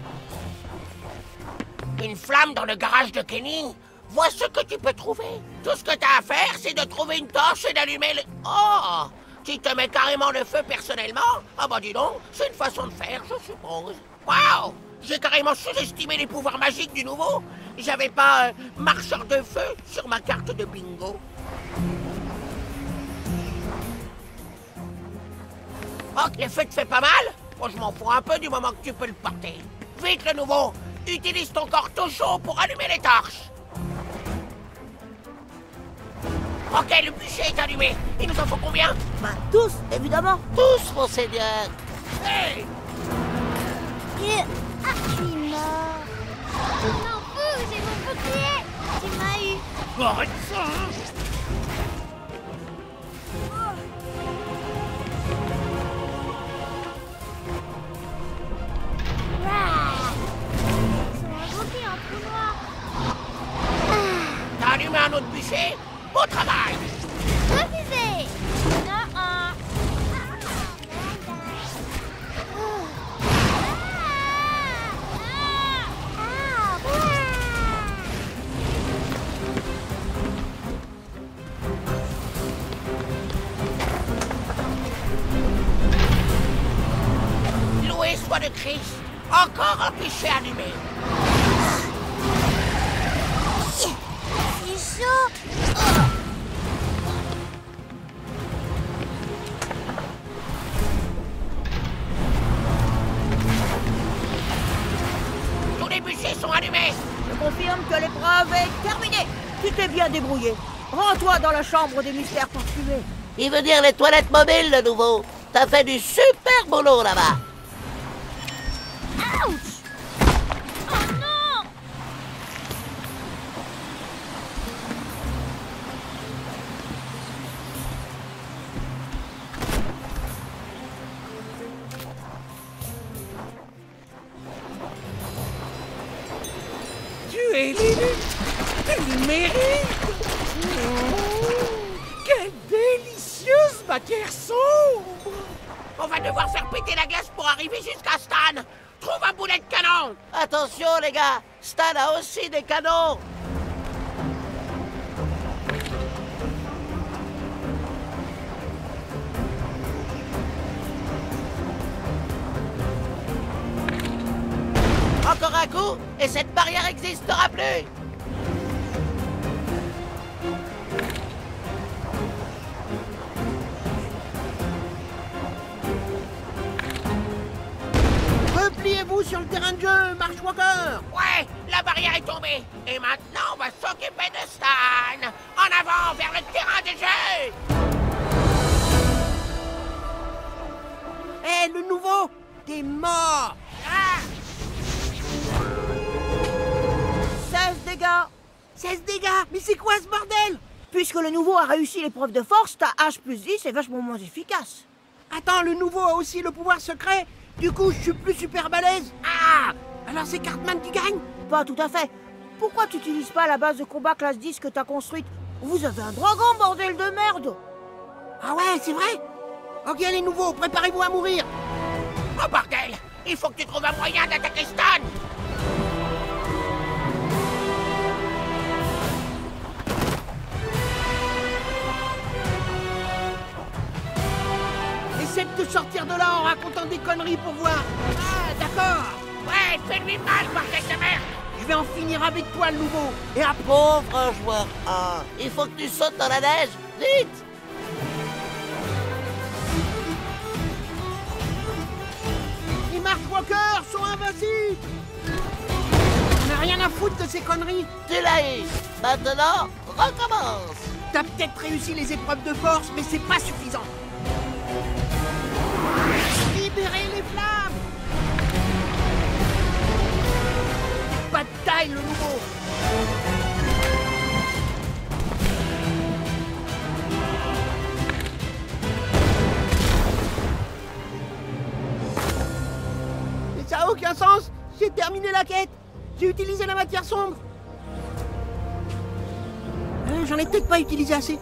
S1: Une flamme dans le garage de Kenny? Vois ce que tu peux trouver. Tout ce que t'as à faire, c'est de trouver une torche et d'allumer le... Oh! Tu te mets carrément le feu personnellement? Ah bah dis donc, c'est une façon de faire, je suppose. Waouh! J'ai carrément sous-estimé les pouvoirs magiques du nouveau. J'avais pas euh, marcheur de feu sur ma carte de bingo. Oh, le feu te fait pas mal? Moi, je m'en fous un peu du moment que tu peux le porter. Vite, le nouveau! Utilise ton corps tout chaud pour allumer les torches. Ok, le bûcher est allumé. Il nous en faut combien?
S6: Bah, tous, évidemment. Tous, monseigneur.
S1: Hey!
S10: Et... Ah, je suis mort. Je m'en fous, j'ai mon bouclier. Tu m'as eu.
S12: Arrête ça, hein.
S10: Ils sont invoqués en trou noir.
S1: T'as allumé un autre bûcher? Beau travail!
S10: Refusé. Non, un.
S1: Loué soit le Christ! Encore un bûcher allumé!
S10: C'est chaud.
S1: Tous les bûchers sont allumés!
S9: Je confirme que l'épreuve est terminée. Tu t'es bien débrouillé. Rends-toi dans la chambre des mystères parfumés.
S6: Il veut dire les toilettes mobiles, le nouveau. T'as fait du super boulot là-bas.
S10: Ouch. Oh non.
S5: Tu es l'élu. Tu le mérites. Oh, quelle délicieuse matière sombre.
S1: On va devoir faire péter la glace pour arriver jusqu'à Stan. Trouve un boulet de canon.
S6: Attention, les gars. Stan a aussi des canons. Encore un coup, et cette barrière n'existera plus.
S8: Repliez-vous sur le terrain de jeu, Marshwalker.
S1: Ouais, la barrière est tombée. Et maintenant, on va s'occuper de Stan. En avant, vers le terrain de jeu.
S8: Hé, le nouveau, t'es mort.
S1: Ah!
S9: seize dégâts.
S8: seize dégâts. Mais c'est quoi ce bordel?
S9: Puisque le nouveau a réussi l'épreuve de force, ta hache plus dix est vachement moins efficace.
S8: Attends, le nouveau a aussi le pouvoir secret? Du coup, je suis plus super balèze? Ah! Alors c'est Cartman qui gagne?
S9: Pas tout à fait. Pourquoi tu n'utilises pas la base de combat classe dix que t'as construite? Vous avez un dragon, bordel de merde!
S8: Ah ouais, c'est vrai? Ok les nouveaux, préparez-vous à mourir!
S1: Oh bordel! Il faut que tu trouves un moyen d'attaquer Stan!
S8: Essaie de te sortir de là en racontant des conneries pour voir. Ah, d'accord.
S1: Ouais, fais-lui mal, bordel de merde!
S8: Je vais en finir avec toi, le nouveau.
S6: Et un pauvre joueur un, il faut que tu sautes dans la neige, vite!
S8: Les Marchwalkers sont invincibles. On n'a rien à foutre de ces conneries.
S6: Tu l'as eu. Maintenant, recommence.
S8: T'as peut-être réussi les épreuves de force, mais c'est pas suffisant. Libérez les flammes! Pas de taille, le nouveau! Mais ça a aucun sens! J'ai terminé la quête! J'ai utilisé la matière sombre! Euh, J'en ai peut-être pas utilisé assez.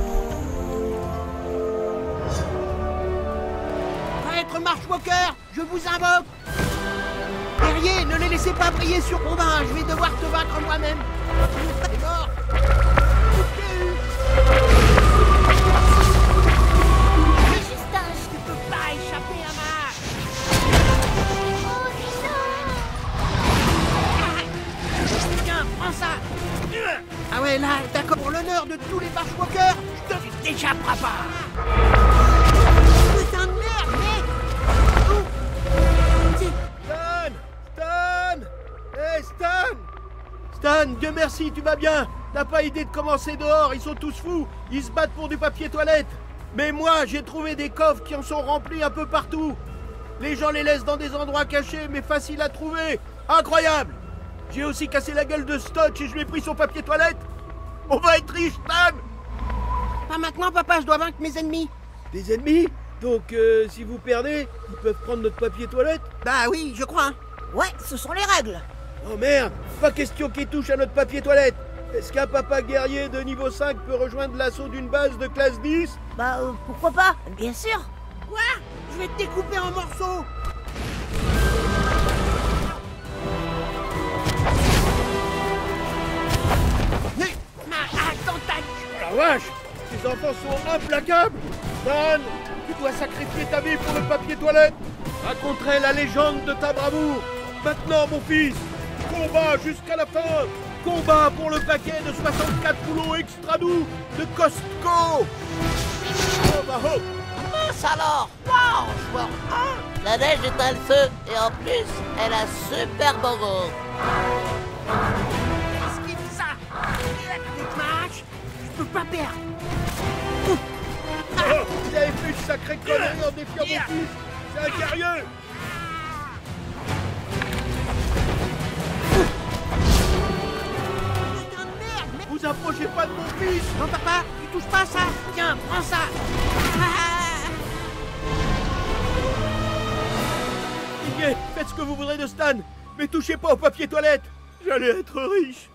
S8: Marchwalker, je vous invoque! Guerrier, ne les laissez pas briller sur Robin, je vais devoir te vaincre moi-même! T'es mort!
S10: Justin,
S8: tu peux pas échapper à ma...
S10: Oh non!
S8: Tiens, prends ça! Ah ouais, là, d'accord, pour l'honneur de tous les Marchwalkers, je te t'échapperas pas! Putain de merde, mec! Stan! Stan! Hé, Stan! Stan, Dieu merci, tu vas bien! T'as pas idée de commencer dehors, ils sont tous fous! Ils se battent pour du papier toilette! Mais moi, j'ai trouvé des coffres qui en sont remplis un peu partout! Les gens les laissent dans des endroits cachés, mais faciles à trouver! Incroyable! J'ai aussi cassé la gueule de Stotch et je lui ai pris son papier toilette! On va être riche, Stan! Pas maintenant, papa, je dois vaincre mes ennemis! Des ennemis? Donc, euh, si vous perdez, ils peuvent prendre notre papier toilette? Bah oui, je crois.
S9: Ouais, ce sont les règles.
S8: Oh merde, pas question qu'ils touchent à notre papier toilette. Est-ce qu'un papa guerrier de niveau cinq peut rejoindre l'assaut d'une base de classe dix?
S9: Bah, euh, pourquoi pas? Bien sûr.
S8: Quoi? Je vais te découper en morceaux. Mais, attends, ta... La vache, ces enfants sont implacables. Stan, tu dois sacrifier ta vie pour le papier toilette. Raconterai la légende de ta bravoure. Maintenant, mon fils, combat jusqu'à la fin. Combat pour le paquet de soixante-quatre boulots extra doux de Costco. Oh, bah, oh.
S6: Mince alors. Wow, joueur un. La neige éteint le feu et en plus, elle a super bon goût.
S8: Esquive ça. Avec ma hache, je peux pas perdre. Oh, vous avez fait une sacrée connerie en défiant mon fils. C'est un guerrier. Putain de merde. Vous approchez pas de mon fils. Non, papa, tu touches pas à ça. Tiens, prends ça. Iggy, faites ce que vous voudrez de Stan, mais touchez pas au papier toilette. J'allais être riche.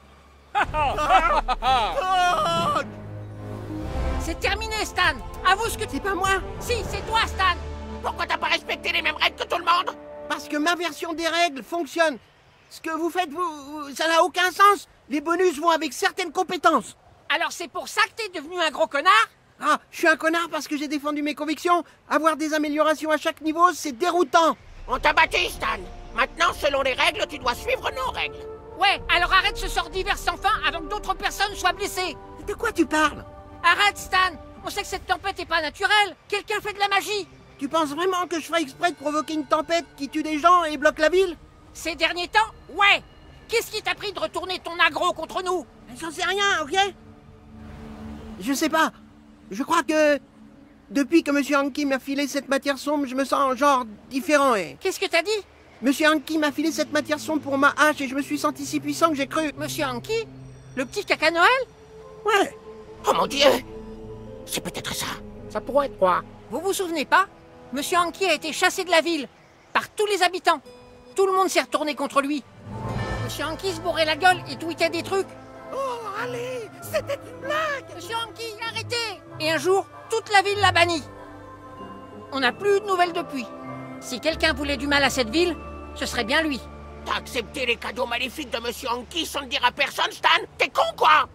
S8: Ah.
S4: C'est terminé, Stan. Avoue ce que...
S8: C'est pas moi.
S4: Si, c'est toi, Stan.
S1: Pourquoi t'as pas respecté les mêmes règles que tout le monde?
S8: Parce que ma version des règles fonctionne. Ce que vous faites, vous, ça n'a aucun sens. Les bonus vont avec certaines compétences.
S4: Alors c'est pour ça que t'es devenu un gros connard?
S8: Ah, je suis un connard parce que j'ai défendu mes convictions. Avoir des améliorations à chaque niveau, c'est déroutant.
S1: On t'a battu, Stan. Maintenant, selon les règles, tu dois suivre nos règles.
S4: Ouais, alors arrête ce sort divers sans fin avant que d'autres personnes soient blessées.
S8: De quoi tu parles?
S4: Arrête, Stan. On sait que cette tempête est pas naturelle. Quelqu'un fait de la magie.
S8: Tu penses vraiment que je ferais exprès de provoquer une tempête qui tue des gens et bloque la ville?
S4: Ces derniers temps, ouais. Qu'est-ce qui t'a pris de retourner ton aggro contre nous?
S8: J'en sais rien, ok? Je sais pas. Je crois que... Depuis que Monsieur Hanky m'a filé cette matière sombre, je me sens genre différent et...
S4: Qu'est-ce que t'as dit?
S8: Monsieur Hanky m'a filé cette matière sombre pour ma hache et je me suis senti si puissant que j'ai cru...
S4: Monsieur Hanky? Le petit caca Noël?
S8: Ouais.
S1: Oh mon Dieu! C'est peut-être ça.
S4: Ça pourrait être quoi?
S13: Vous vous souvenez pas? Monsieur Hanky a été chassé de la ville par tous les habitants. Tout le monde s'est retourné contre lui. Monsieur Hanky se bourrait la gueule et tweetait des trucs.
S4: Oh, allez, c'était une blague!
S13: Monsieur Hanky, arrêtez! Et un jour, toute la ville l'a banni. On n'a plus eu de nouvelles depuis. Si quelqu'un voulait du mal à cette ville, ce serait bien lui.
S1: T'as accepté les cadeaux maléfiques de Monsieur Hanky sans le dire à personne, Stan? T'es con, quoi?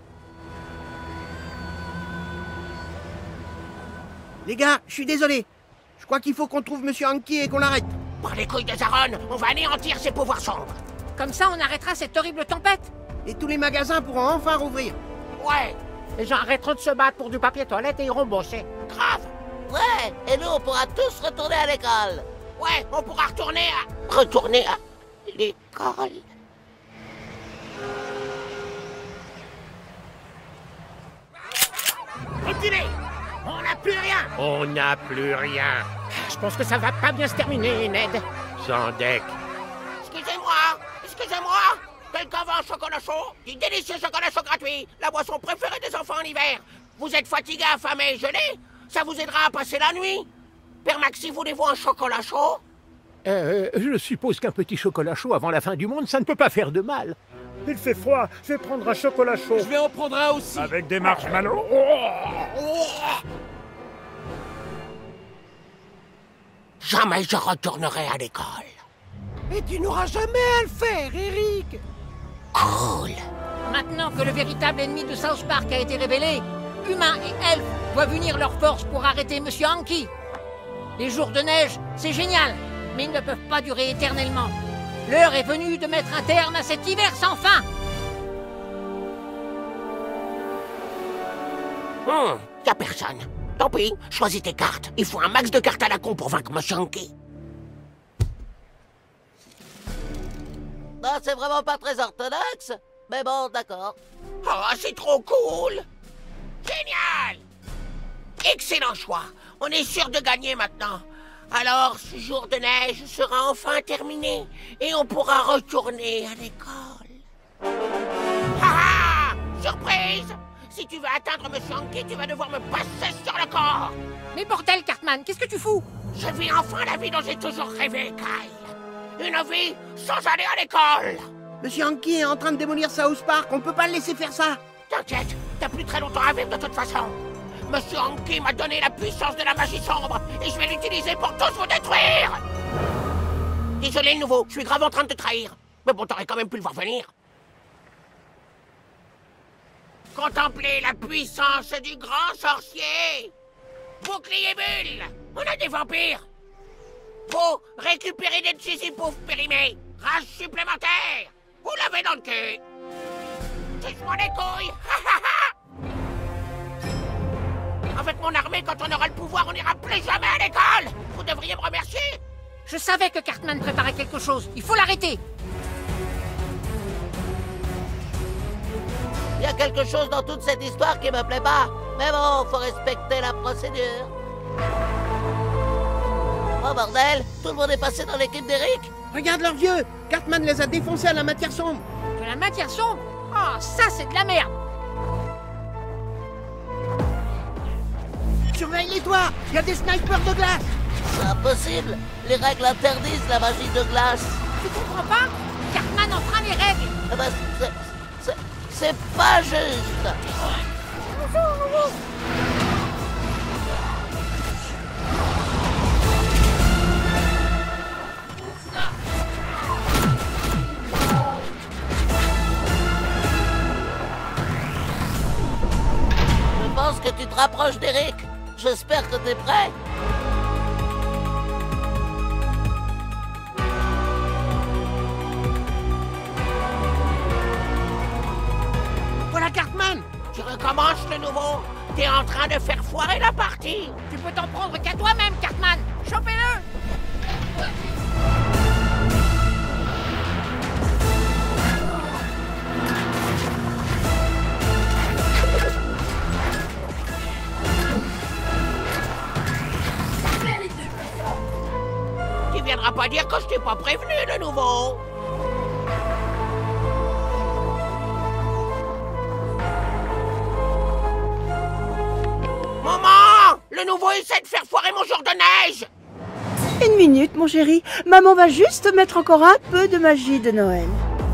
S8: Les gars, je suis désolé. Je crois qu'il faut qu'on trouve Monsieur Hanky et qu'on l'arrête.
S1: Par les couilles de Zaron, on va anéantir ses pouvoirs sombres.
S13: Comme ça, on arrêtera cette horrible tempête.
S8: Et tous les magasins pourront enfin rouvrir.
S1: Ouais.
S4: Les gens arrêteront de se battre pour du papier toilette et iront bosser.
S1: Grave.
S6: Ouais, et nous, on pourra tous retourner à l'école.
S1: Ouais, on pourra retourner à... Retourner à l'école.
S4: Reculez! On n'a plus rien! On n'a plus rien. Je pense que ça va pas bien se terminer, Ned. Sans deck.
S1: Excusez-moi, excusez-moi. Quelqu'un veut un chocolat chaud? Du délicieux chocolat chaud gratuit. La boisson préférée des enfants en hiver. Vous êtes fatigué, affamé et gelé? Ça vous aidera à passer la nuit. Père Maxi, voulez-vous un chocolat chaud?
S11: Euh, je suppose qu'un petit chocolat chaud avant la fin du monde, ça ne peut pas faire de mal.
S14: Il fait froid, je vais prendre un chocolat chaud.
S5: Je vais en prendre un aussi.
S14: Avec des marshmallows.
S1: Jamais je retournerai à l'école.
S4: Et tu n'auras jamais à le faire, Eric.
S1: Cool.
S13: Maintenant que le véritable ennemi de South Park a été révélé, humains et elfes doivent unir leurs forces pour arrêter Monsieur Hanky. Les jours de neige, c'est génial, mais ils ne peuvent pas durer éternellement. L'heure est venue de mettre un terme à cet hiver sans fin.
S1: Hum, y a personne. Tant pis, choisis tes cartes. Il faut un max de cartes à la con pour vaincre Monsieur Hanky.
S6: Non, c'est vraiment pas très orthodoxe. Mais bon, d'accord.
S1: Oh, c'est trop cool. Génial. Excellent choix. On est sûr de gagner maintenant. Alors, ce jour de neige sera enfin terminé et on pourra retourner à l'école. Ah ah! Surprise! Si tu veux atteindre Monsieur Hanky, tu vas devoir me passer sur le corps.
S13: Mais bordel, Cartman, qu'est-ce que tu fous?
S1: Je vis enfin la vie dont j'ai toujours rêvé, Kyle. Une vie sans aller à l'école.
S8: Monsieur Hanky est en train de démolir South Park, on peut pas le laisser faire ça.
S1: T'inquiète, t'as plus très longtemps à vivre de toute façon. Monsieur Hanky m'a donné la puissance de la magie sombre et je vais l'utiliser pour tous vous détruire. Désolé le nouveau, je suis grave en train de te trahir. Mais bon, t'aurais quand même pu le voir venir. Contemplez la puissance du grand sorcier. Bouclier bulle, on a des vampires. Vous récupérez des Cheesy-Pouf périmés. Rage supplémentaire. Vous l'avez dans le cul. Touche-moi les couilles. Avec mon armée, quand on aura le pouvoir, on n'ira plus jamais à l'école. Vous devriez me remercier.
S13: Je savais que Cartman préparait quelque chose. Il faut l'arrêter.
S6: Il y a quelque chose dans toute cette histoire qui me plaît pas. Mais bon, faut respecter la procédure. Oh bordel, tout le monde est passé dans l'équipe d'Eric.
S8: Regarde leurs yeux. Cartman les a défoncés à la matière sombre.
S13: De la matière sombre? Oh, ça c'est de la merde.
S8: Surveille les toits. Il y a des snipers de glace.
S6: C'est impossible. Les règles interdisent la magie de glace.
S13: Tu comprends pas? Cartman enfreint les règles.
S6: Eh ben, c'est... c'est... c'est pas juste. Je pense que tu te rapproches d'Eric. J'espère que t'es prêt.
S8: Voilà Cartman.
S1: Tu recommences le nouveau. T'es en train de faire foirer la partie.
S13: Tu peux t'en prendre qu'à toi-même, Cartman. Chopez-le.
S1: Tu viendras pas dire que je t'ai pas prévenu, le nouveau. nouveau essaie de faire foirer mon jour de neige.
S9: Une minute, mon chéri. Maman va juste mettre encore un peu de magie de Noël.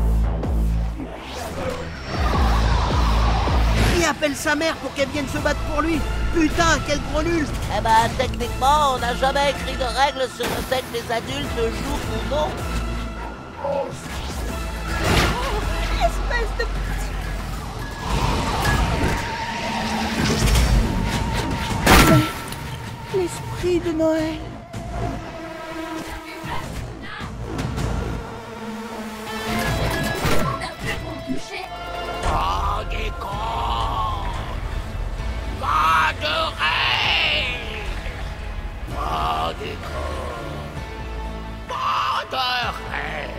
S8: Qui appelle sa mère pour qu'elle vienne se battre pour lui? Putain, quel gros nul!
S6: Eh ben, techniquement, on n'a jamais écrit de règles sur le fait que les adultes jouent ou non.
S9: Oh, espèce de... L'esprit de Noël.
S1: Pas des cons. Pas de règles. Pas des cons. Pas de règles.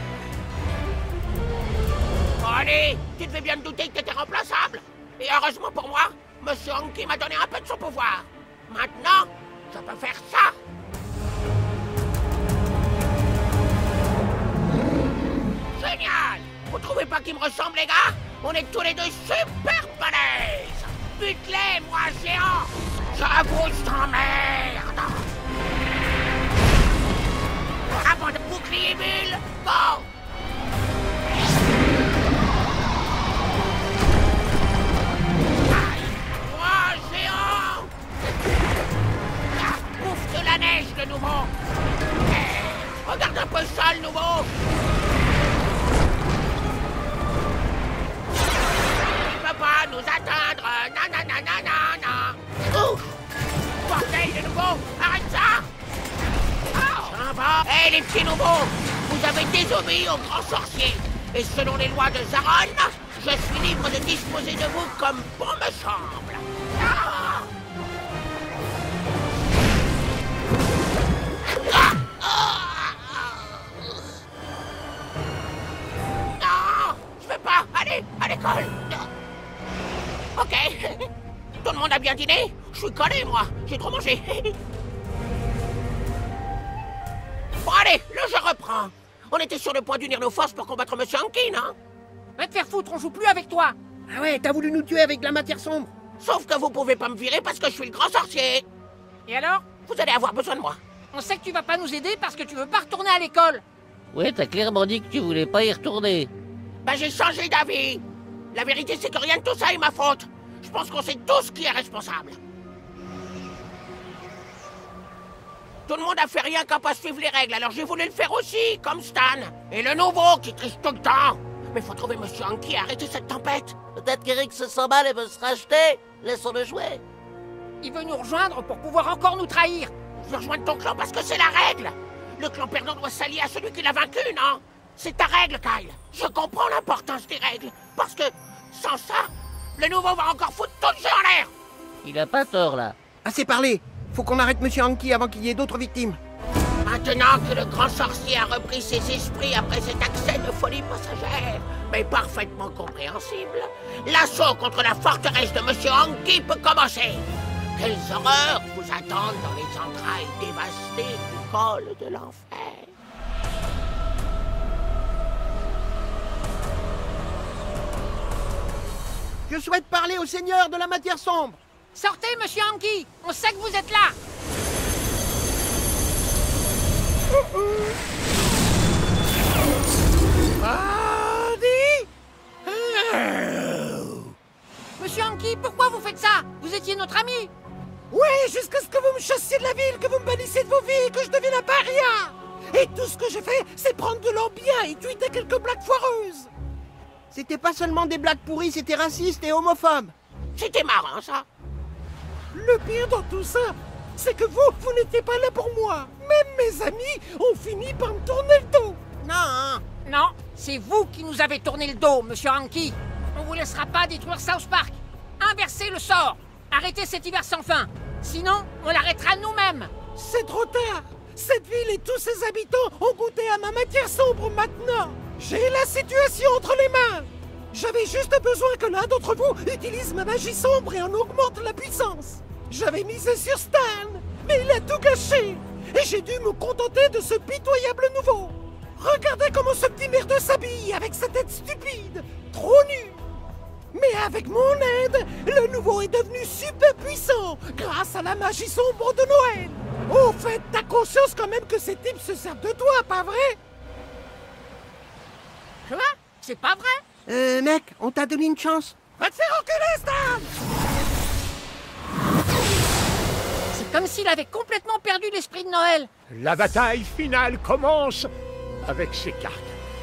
S1: Bon, allez, tu devais bien te douter que t'étais remplaçable. Et heureusement pour moi, Monsieur Anki m'a donné un peu de son pouvoir. Maintenant, je peux faire ça. Génial! Vous trouvez pas qu'ils me ressemblent, les gars? On est tous les deux super balèzes. Bute-les, moi, géant. Je vous emmerde. Avant de bouclier bulle, go! La neige de nouveau. Eh, regarde un peu ça, le nouveau. Il peut pas nous atteindre. Nananana. Ouf. Bordel de nouveau. Arrête ça. Oh, ça va. Eh, hey, les petits nouveaux, vous avez désobéi au grand sorcier. Et selon les lois de Zaron, je suis libre de disposer de vous comme bon me semble. Ah. Non, je veux pas aller à l'école. Ok. Tout le monde a bien dîné? Je suis collé, moi. J'ai trop mangé. Bon, allez, le jeu reprend. On était sur le point d'unir nos forces pour combattre Monsieur Anki, non?
S13: Va te faire foutre, on joue plus avec toi.
S8: Ah ouais, t'as voulu nous tuer avec la matière sombre.
S1: Sauf que vous pouvez pas me virer parce que je suis le grand sorcier.
S13: Et alors?
S1: Vous allez avoir besoin de moi.
S13: On sait que tu vas pas nous aider parce que tu veux pas retourner à l'école.
S6: Ouais, t'as clairement dit que tu voulais pas y retourner.
S1: Ben j'ai changé d'avis. La vérité, c'est que rien de tout ça est ma faute. Je pense qu'on sait tous qui est responsable. Tout le monde a fait rien qu'à pas suivre les règles, alors j'ai voulu le faire aussi, comme Stan. Et le nouveau qui triche tout le temps. Mais faut trouver Monsieur Anki et arrêter cette tempête.
S6: Peut-être qu'Eric se sent mal et veut se racheter. Laissons-le jouer.
S13: Il veut nous rejoindre pour pouvoir encore nous trahir.
S1: Je veux rejoindre ton clan parce que c'est la règle. Le clan perdant doit s'allier à celui qui l'a vaincu, non? C'est ta règle, Kyle. Je comprends l'importance des règles. Parce que, sans ça, le nouveau va encore foutre tout le jeu en l'air.
S6: Il a pas tort, là.
S8: Assez parlé. Faut qu'on arrête Monsieur Anki avant qu'il y ait d'autres victimes.
S1: Maintenant que le grand sorcier a repris ses esprits après cet accès de folie passagère, mais parfaitement compréhensible, l'assaut contre la forteresse de Monsieur Anki peut commencer. Quelles horreurs vous attendent dans les entrailles dévastées du col de l'enfer.
S8: Je souhaite parler au seigneur de la matière sombre.
S13: Sortez, Monsieur Anki. On sait que vous êtes là. Monsieur Anki, pourquoi vous faites ça? Vous étiez notre ami.
S11: Oui, jusqu'à ce que vous me chassiez de la ville, que vous me bannissiez de vos vies et que je devienne un paria. Et tout ce que j'ai fait, c'est prendre de l'or bien et tweeter quelques blagues foireuses.
S8: C'était pas seulement des blagues pourries, c'était raciste et homophobe.
S1: C'était marrant, ça.
S11: Le pire dans tout ça, c'est que vous, vous n'étiez pas là pour moi. Même mes amis ont fini par me tourner le dos.
S13: Non, non, c'est vous qui nous avez tourné le dos, Monsieur Anki. On vous laissera pas détruire South Park. Inversez le sort. Arrêtez cet hiver sans fin. Sinon, on l'arrêtera nous-mêmes.
S11: C'est trop tard. Cette ville et tous ses habitants ont goûté à ma matière sombre maintenant. J'ai la situation entre les mains. J'avais juste besoin que l'un d'entre vous utilise ma magie sombre et en augmente la puissance. J'avais misé sur Stan, mais il a tout gâché. Et j'ai dû me contenter de ce pitoyable nouveau. Regardez comment ce petit merdeux s'habille avec sa tête stupide, trop nue. Mais avec mon aide, le nouveau est devenu super puissant grâce à la magie sombre de Noël. Au fait, t'as conscience quand même que ces types se servent de toi, pas vrai?
S13: Quoi? C'est pas vrai?
S7: Euh, mec, on t'a donné une chance.
S11: Va te faire enculer, Stan!
S13: C'est comme s'il avait complètement perdu l'esprit de Noël.
S14: La bataille finale commence avec ces cartes.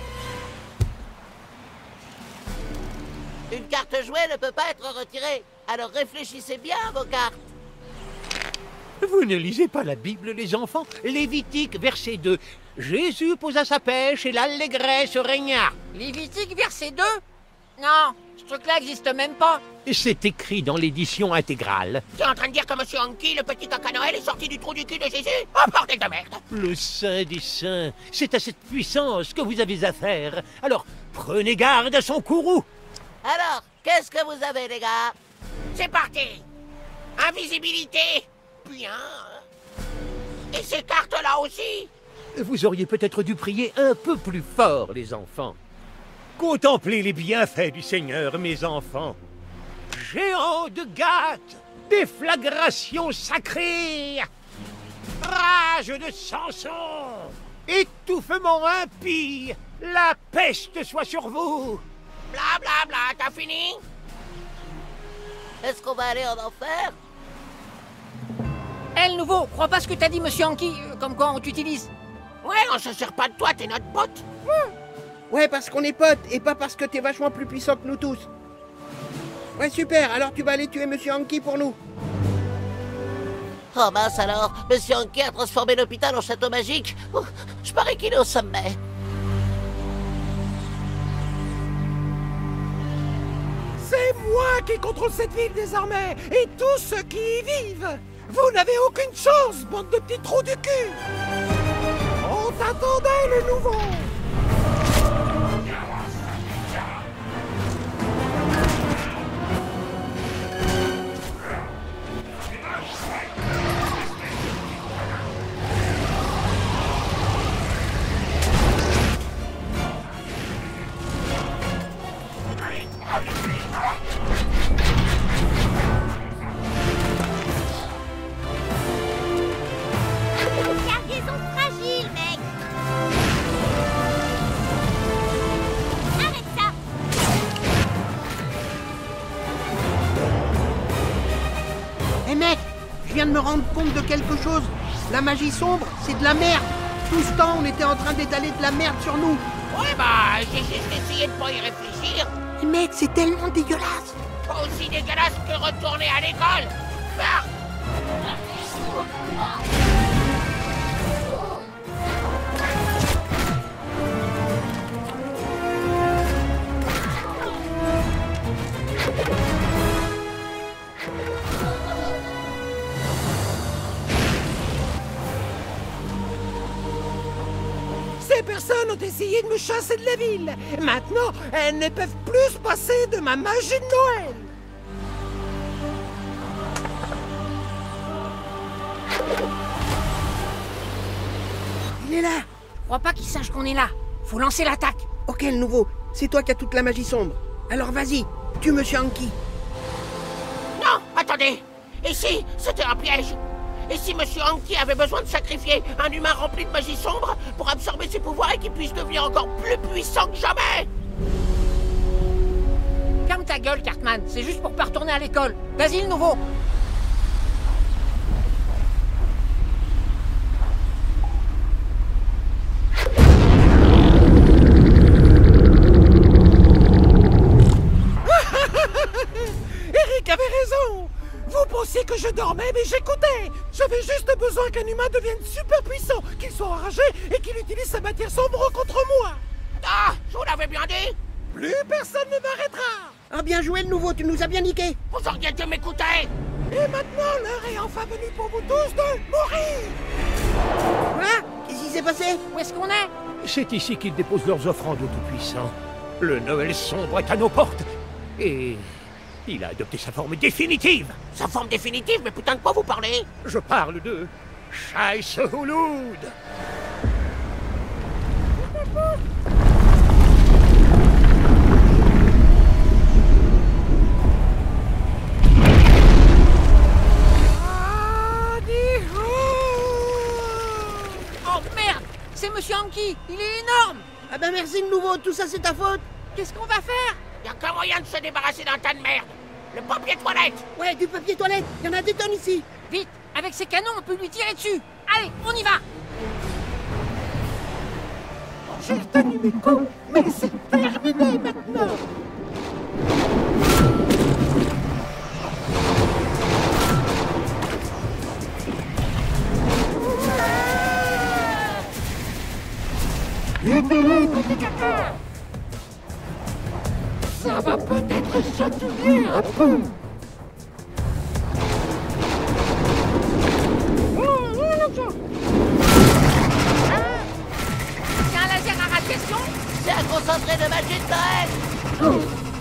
S6: Une carte jouée ne peut pas être retirée. Alors réfléchissez bien à vos cartes.
S4: Vous ne lisez pas la Bible, les enfants? Lévitique, verset deux. Jésus posa sa pêche et l'allégresse régna.
S13: Lévitique, verset deux? Non, ce truc-là n'existe même pas.
S4: C'est écrit dans l'édition intégrale.
S1: T'es en train de dire que Monsieur Anki, le petit caca Noël, est sorti du trou du cul de Jésus? Oh, bordel de merde!
S4: Le Saint des Saints, c'est à cette puissance que vous avez affaire. Alors, prenez garde à son courroux.
S6: Alors, qu'est-ce que vous avez, les gars?
S1: C'est parti! Invisibilité! Bien! Et ces cartes-là aussi?
S4: Vous auriez peut-être dû prier un peu plus fort, les enfants. Contemplez les bienfaits du Seigneur, mes enfants. Géant de Gath, déflagration sacrée, rage de Samson, étouffement impie, la peste soit sur vous.
S1: Bla bla bla, t'as fini?
S6: Est-ce qu'on va aller en enfer?
S13: Eh, le nouveau, crois pas ce que t'as dit, Monsieur Anki, euh, comme quoi on t'utilise.
S1: Ouais, on se sert pas de toi, t'es notre pote.
S7: Mmh. Ouais, parce qu'on est potes, et pas parce que t'es vachement plus puissant que nous tous. Ouais, super, alors tu vas aller tuer Monsieur Anki pour nous.
S6: Oh mince alors, Monsieur Anki a transformé l'hôpital en château magique. Oh, je parie qu'il est au sommet.
S11: C'est moi qui contrôle cette ville désormais, et tous ceux qui y vivent. Vous n'avez aucune chance, bande de petits trous du cul. On t'attendait, le nouveau.
S10: Cargaison fragile, mec. Arrête ça.
S7: Hé mec, je viens de me rendre compte de quelque chose. La magie sombre, c'est de la merde. Tout ce temps, on était en train d'étaler de la merde sur nous.
S1: Ouais, bah, j'ai juste essayé de pas y réfléchir.
S7: Mec, c'est tellement dégueulasse.
S1: Pas aussi dégueulasse que retourner à l'école. Ah.
S11: Ces personnes ont essayé de me chasser de la ville. Maintenant, elles ne peuvent plus se passer de ma magie de Noël.
S7: Il est là.
S13: Crois pas qu'il sache qu'on est là. Faut lancer l'attaque.
S7: Ok, le nouveau, c'est toi qui as toute la magie sombre. Alors vas-y, tue Monsieur Anki.
S1: Non, attendez. Et si c'était un piège? Et si Monsieur Anki avait besoin de sacrifier un humain rempli de magie sombre pour absorber ses pouvoirs et qu'il puisse devenir encore plus puissant que jamais?
S13: Ferme ta gueule, Cartman. C'est juste pour pas retourner à l'école. Vas-y, le nouveau.
S11: Eric avait raison. Vous pensiez que je dormais, mais j'écoutais. J'avais juste besoin qu'un humain devienne super puissant, qu'il soit enragé et qu'il utilise sa matière sombre contre moi.
S1: Ah, je vous l'avais bien dit.
S11: Plus personne ne m'arrêtera.
S7: Ah, bien joué, le nouveau, tu nous as bien niqué.
S1: Vous auriez dû m'écouter.
S11: Et maintenant, l'heure est enfin venue pour vous tous de mourir.
S7: Quoi? Qu'est-ce qui s'est passé?
S13: Où est-ce qu'on est?
S4: C'est ici qu'ils déposent leurs offrandes au Tout-Puissant. Le Noël sombre est à nos portes. Et il a adopté sa forme définitive.
S1: Sa forme définitive? Mais putain, de quoi vous parlez?
S4: Je parle de Scheisse-Houloud.
S13: monsieur Anki. Il est énorme.
S8: Ah ben merci le nouveau, tout ça c'est ta faute.
S13: Qu'est-ce qu'on va faire?
S1: Y'a qu'un moyen de se débarrasser d'un tas de merde. Le papier toilette.
S8: Ouais, du papier toilette. Il y en a des tonnes ici.
S13: Vite, avec ces canons, on peut lui tirer dessus. Allez, on y va.
S11: J'ai tenu mes coups, mais c'est terminé maintenant. Libérez les dictateurs. Ça va peut-être chatouiller un peu.
S13: C'est un laser à radiation.
S6: C'est un concentré de magie de Noël.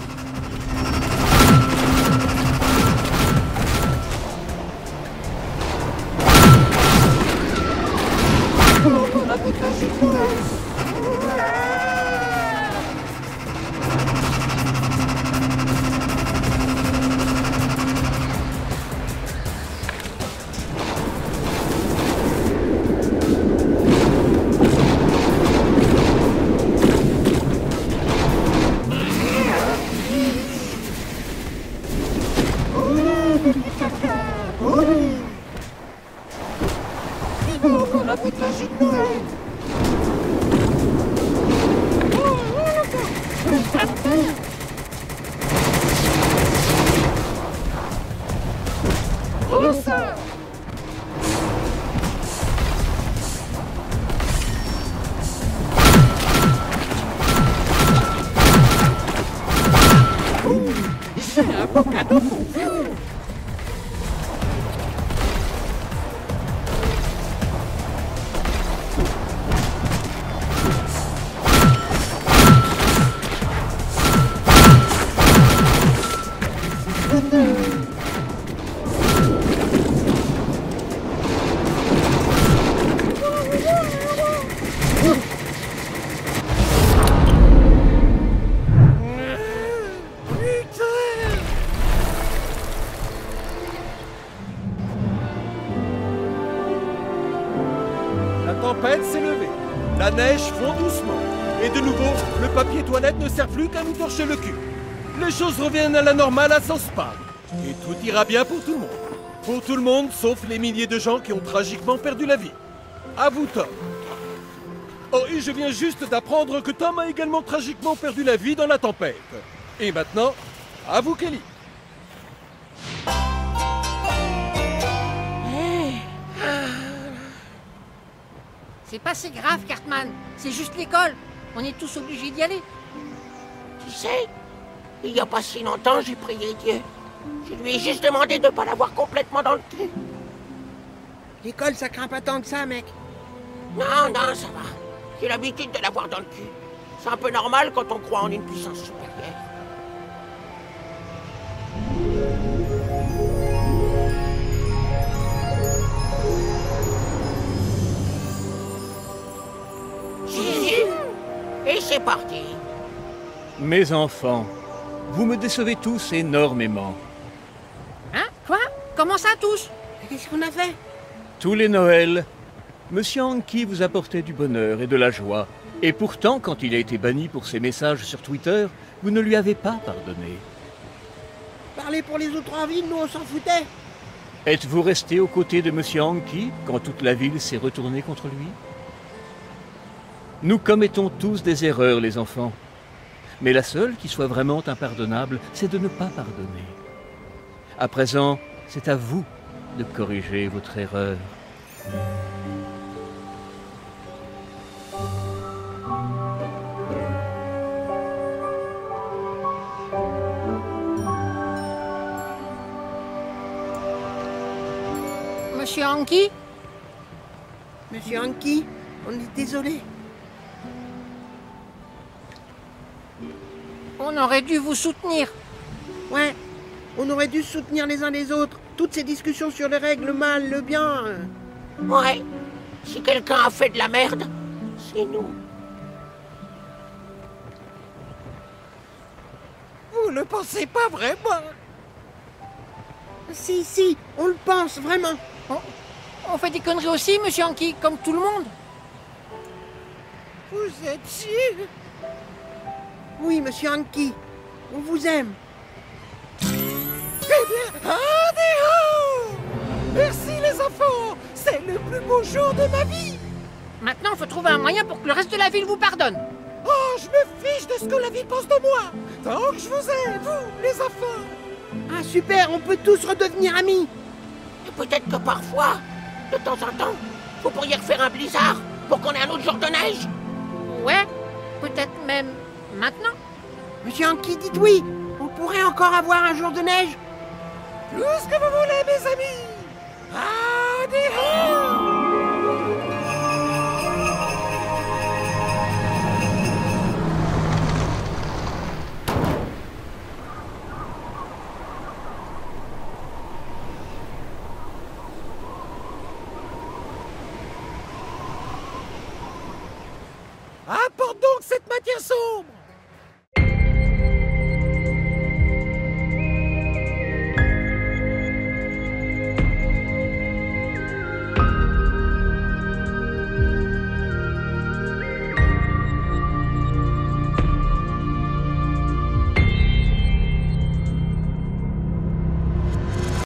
S5: La tempête s'est levée. La neige fond doucement. Et de nouveau, le papier toilette ne sert plus qu'à nous torcher le cul. Les choses reviennent à la normale à South Park. Et tout ira bien pour tout le monde. Pour tout le monde, sauf les milliers de gens qui ont tragiquement perdu la vie. À vous, Tom. Oh, et je viens juste d'apprendre que Tom a également tragiquement perdu la vie dans la tempête. Et maintenant, à vous, Kelly.
S13: C'est pas si grave, Cartman. C'est juste l'école. On est tous obligés d'y aller.
S1: Tu sais, il y a pas si longtemps, j'ai prié Dieu. Je lui ai juste demandé de ne pas l'avoir complètement dans le cul.
S8: L'école, ça craint pas tant que ça, mec.
S1: Non, non, ça va. J'ai l'habitude de l'avoir dans le cul. C'est un peu normal quand on croit en une puissance supérieure. Et c'est parti.
S3: Mes enfants, vous me décevez tous énormément.
S13: Hein? Quoi? Comment ça, tous?
S8: Qu'est-ce qu'on a fait?
S3: Tous les Noëls, Monsieur Anki vous apportait du bonheur et de la joie. Et pourtant, quand il a été banni pour ses messages sur Twitter, vous ne lui avez pas pardonné.
S8: Parler pour les autres en ville, nous on s'en foutait.
S3: Êtes-vous resté aux côtés de Monsieur Anki quand toute la ville s'est retournée contre lui? Nous commettons tous des erreurs, les enfants. Mais la seule qui soit vraiment impardonnable, c'est de ne pas pardonner. À présent, c'est à vous de corriger votre erreur.
S13: Monsieur Anki?
S8: Monsieur Anki, on est désolé.
S13: On aurait dû vous soutenir.
S8: Ouais, on aurait dû se soutenir les uns les autres. Toutes ces discussions sur les règles, le mal, le bien...
S1: Ouais, si quelqu'un a fait de la merde, c'est nous.
S11: Vous ne pensez pas vraiment?
S8: Si, si, on le pense, vraiment.
S13: On, on fait des conneries aussi, Monsieur Anki, comme tout le monde.
S11: Vous êtes sûr?
S15: Oui, monsieur Anki, on vous aime.
S11: Eh bien, adéo! Merci les enfants! C'est le plus beau jour de ma vie!
S13: Maintenant, il faut trouver un moyen pour que le reste de la ville vous pardonne.
S11: Oh, je me fiche de ce que la ville pense de moi! Tant que je vous aime, vous, les enfants!
S15: Ah super, on peut tous redevenir amis!
S1: Et peut-être que parfois, de temps en temps, vous pourriez refaire un blizzard pour qu'on ait un autre jour de neige.
S13: Ouais, peut-être même maintenant.
S15: Monsieur Anki, dites oui! On pourrait encore avoir un jour de neige?
S11: Tout ce que vous voulez, mes amis! Adéo! Apporte donc cette matière sombre!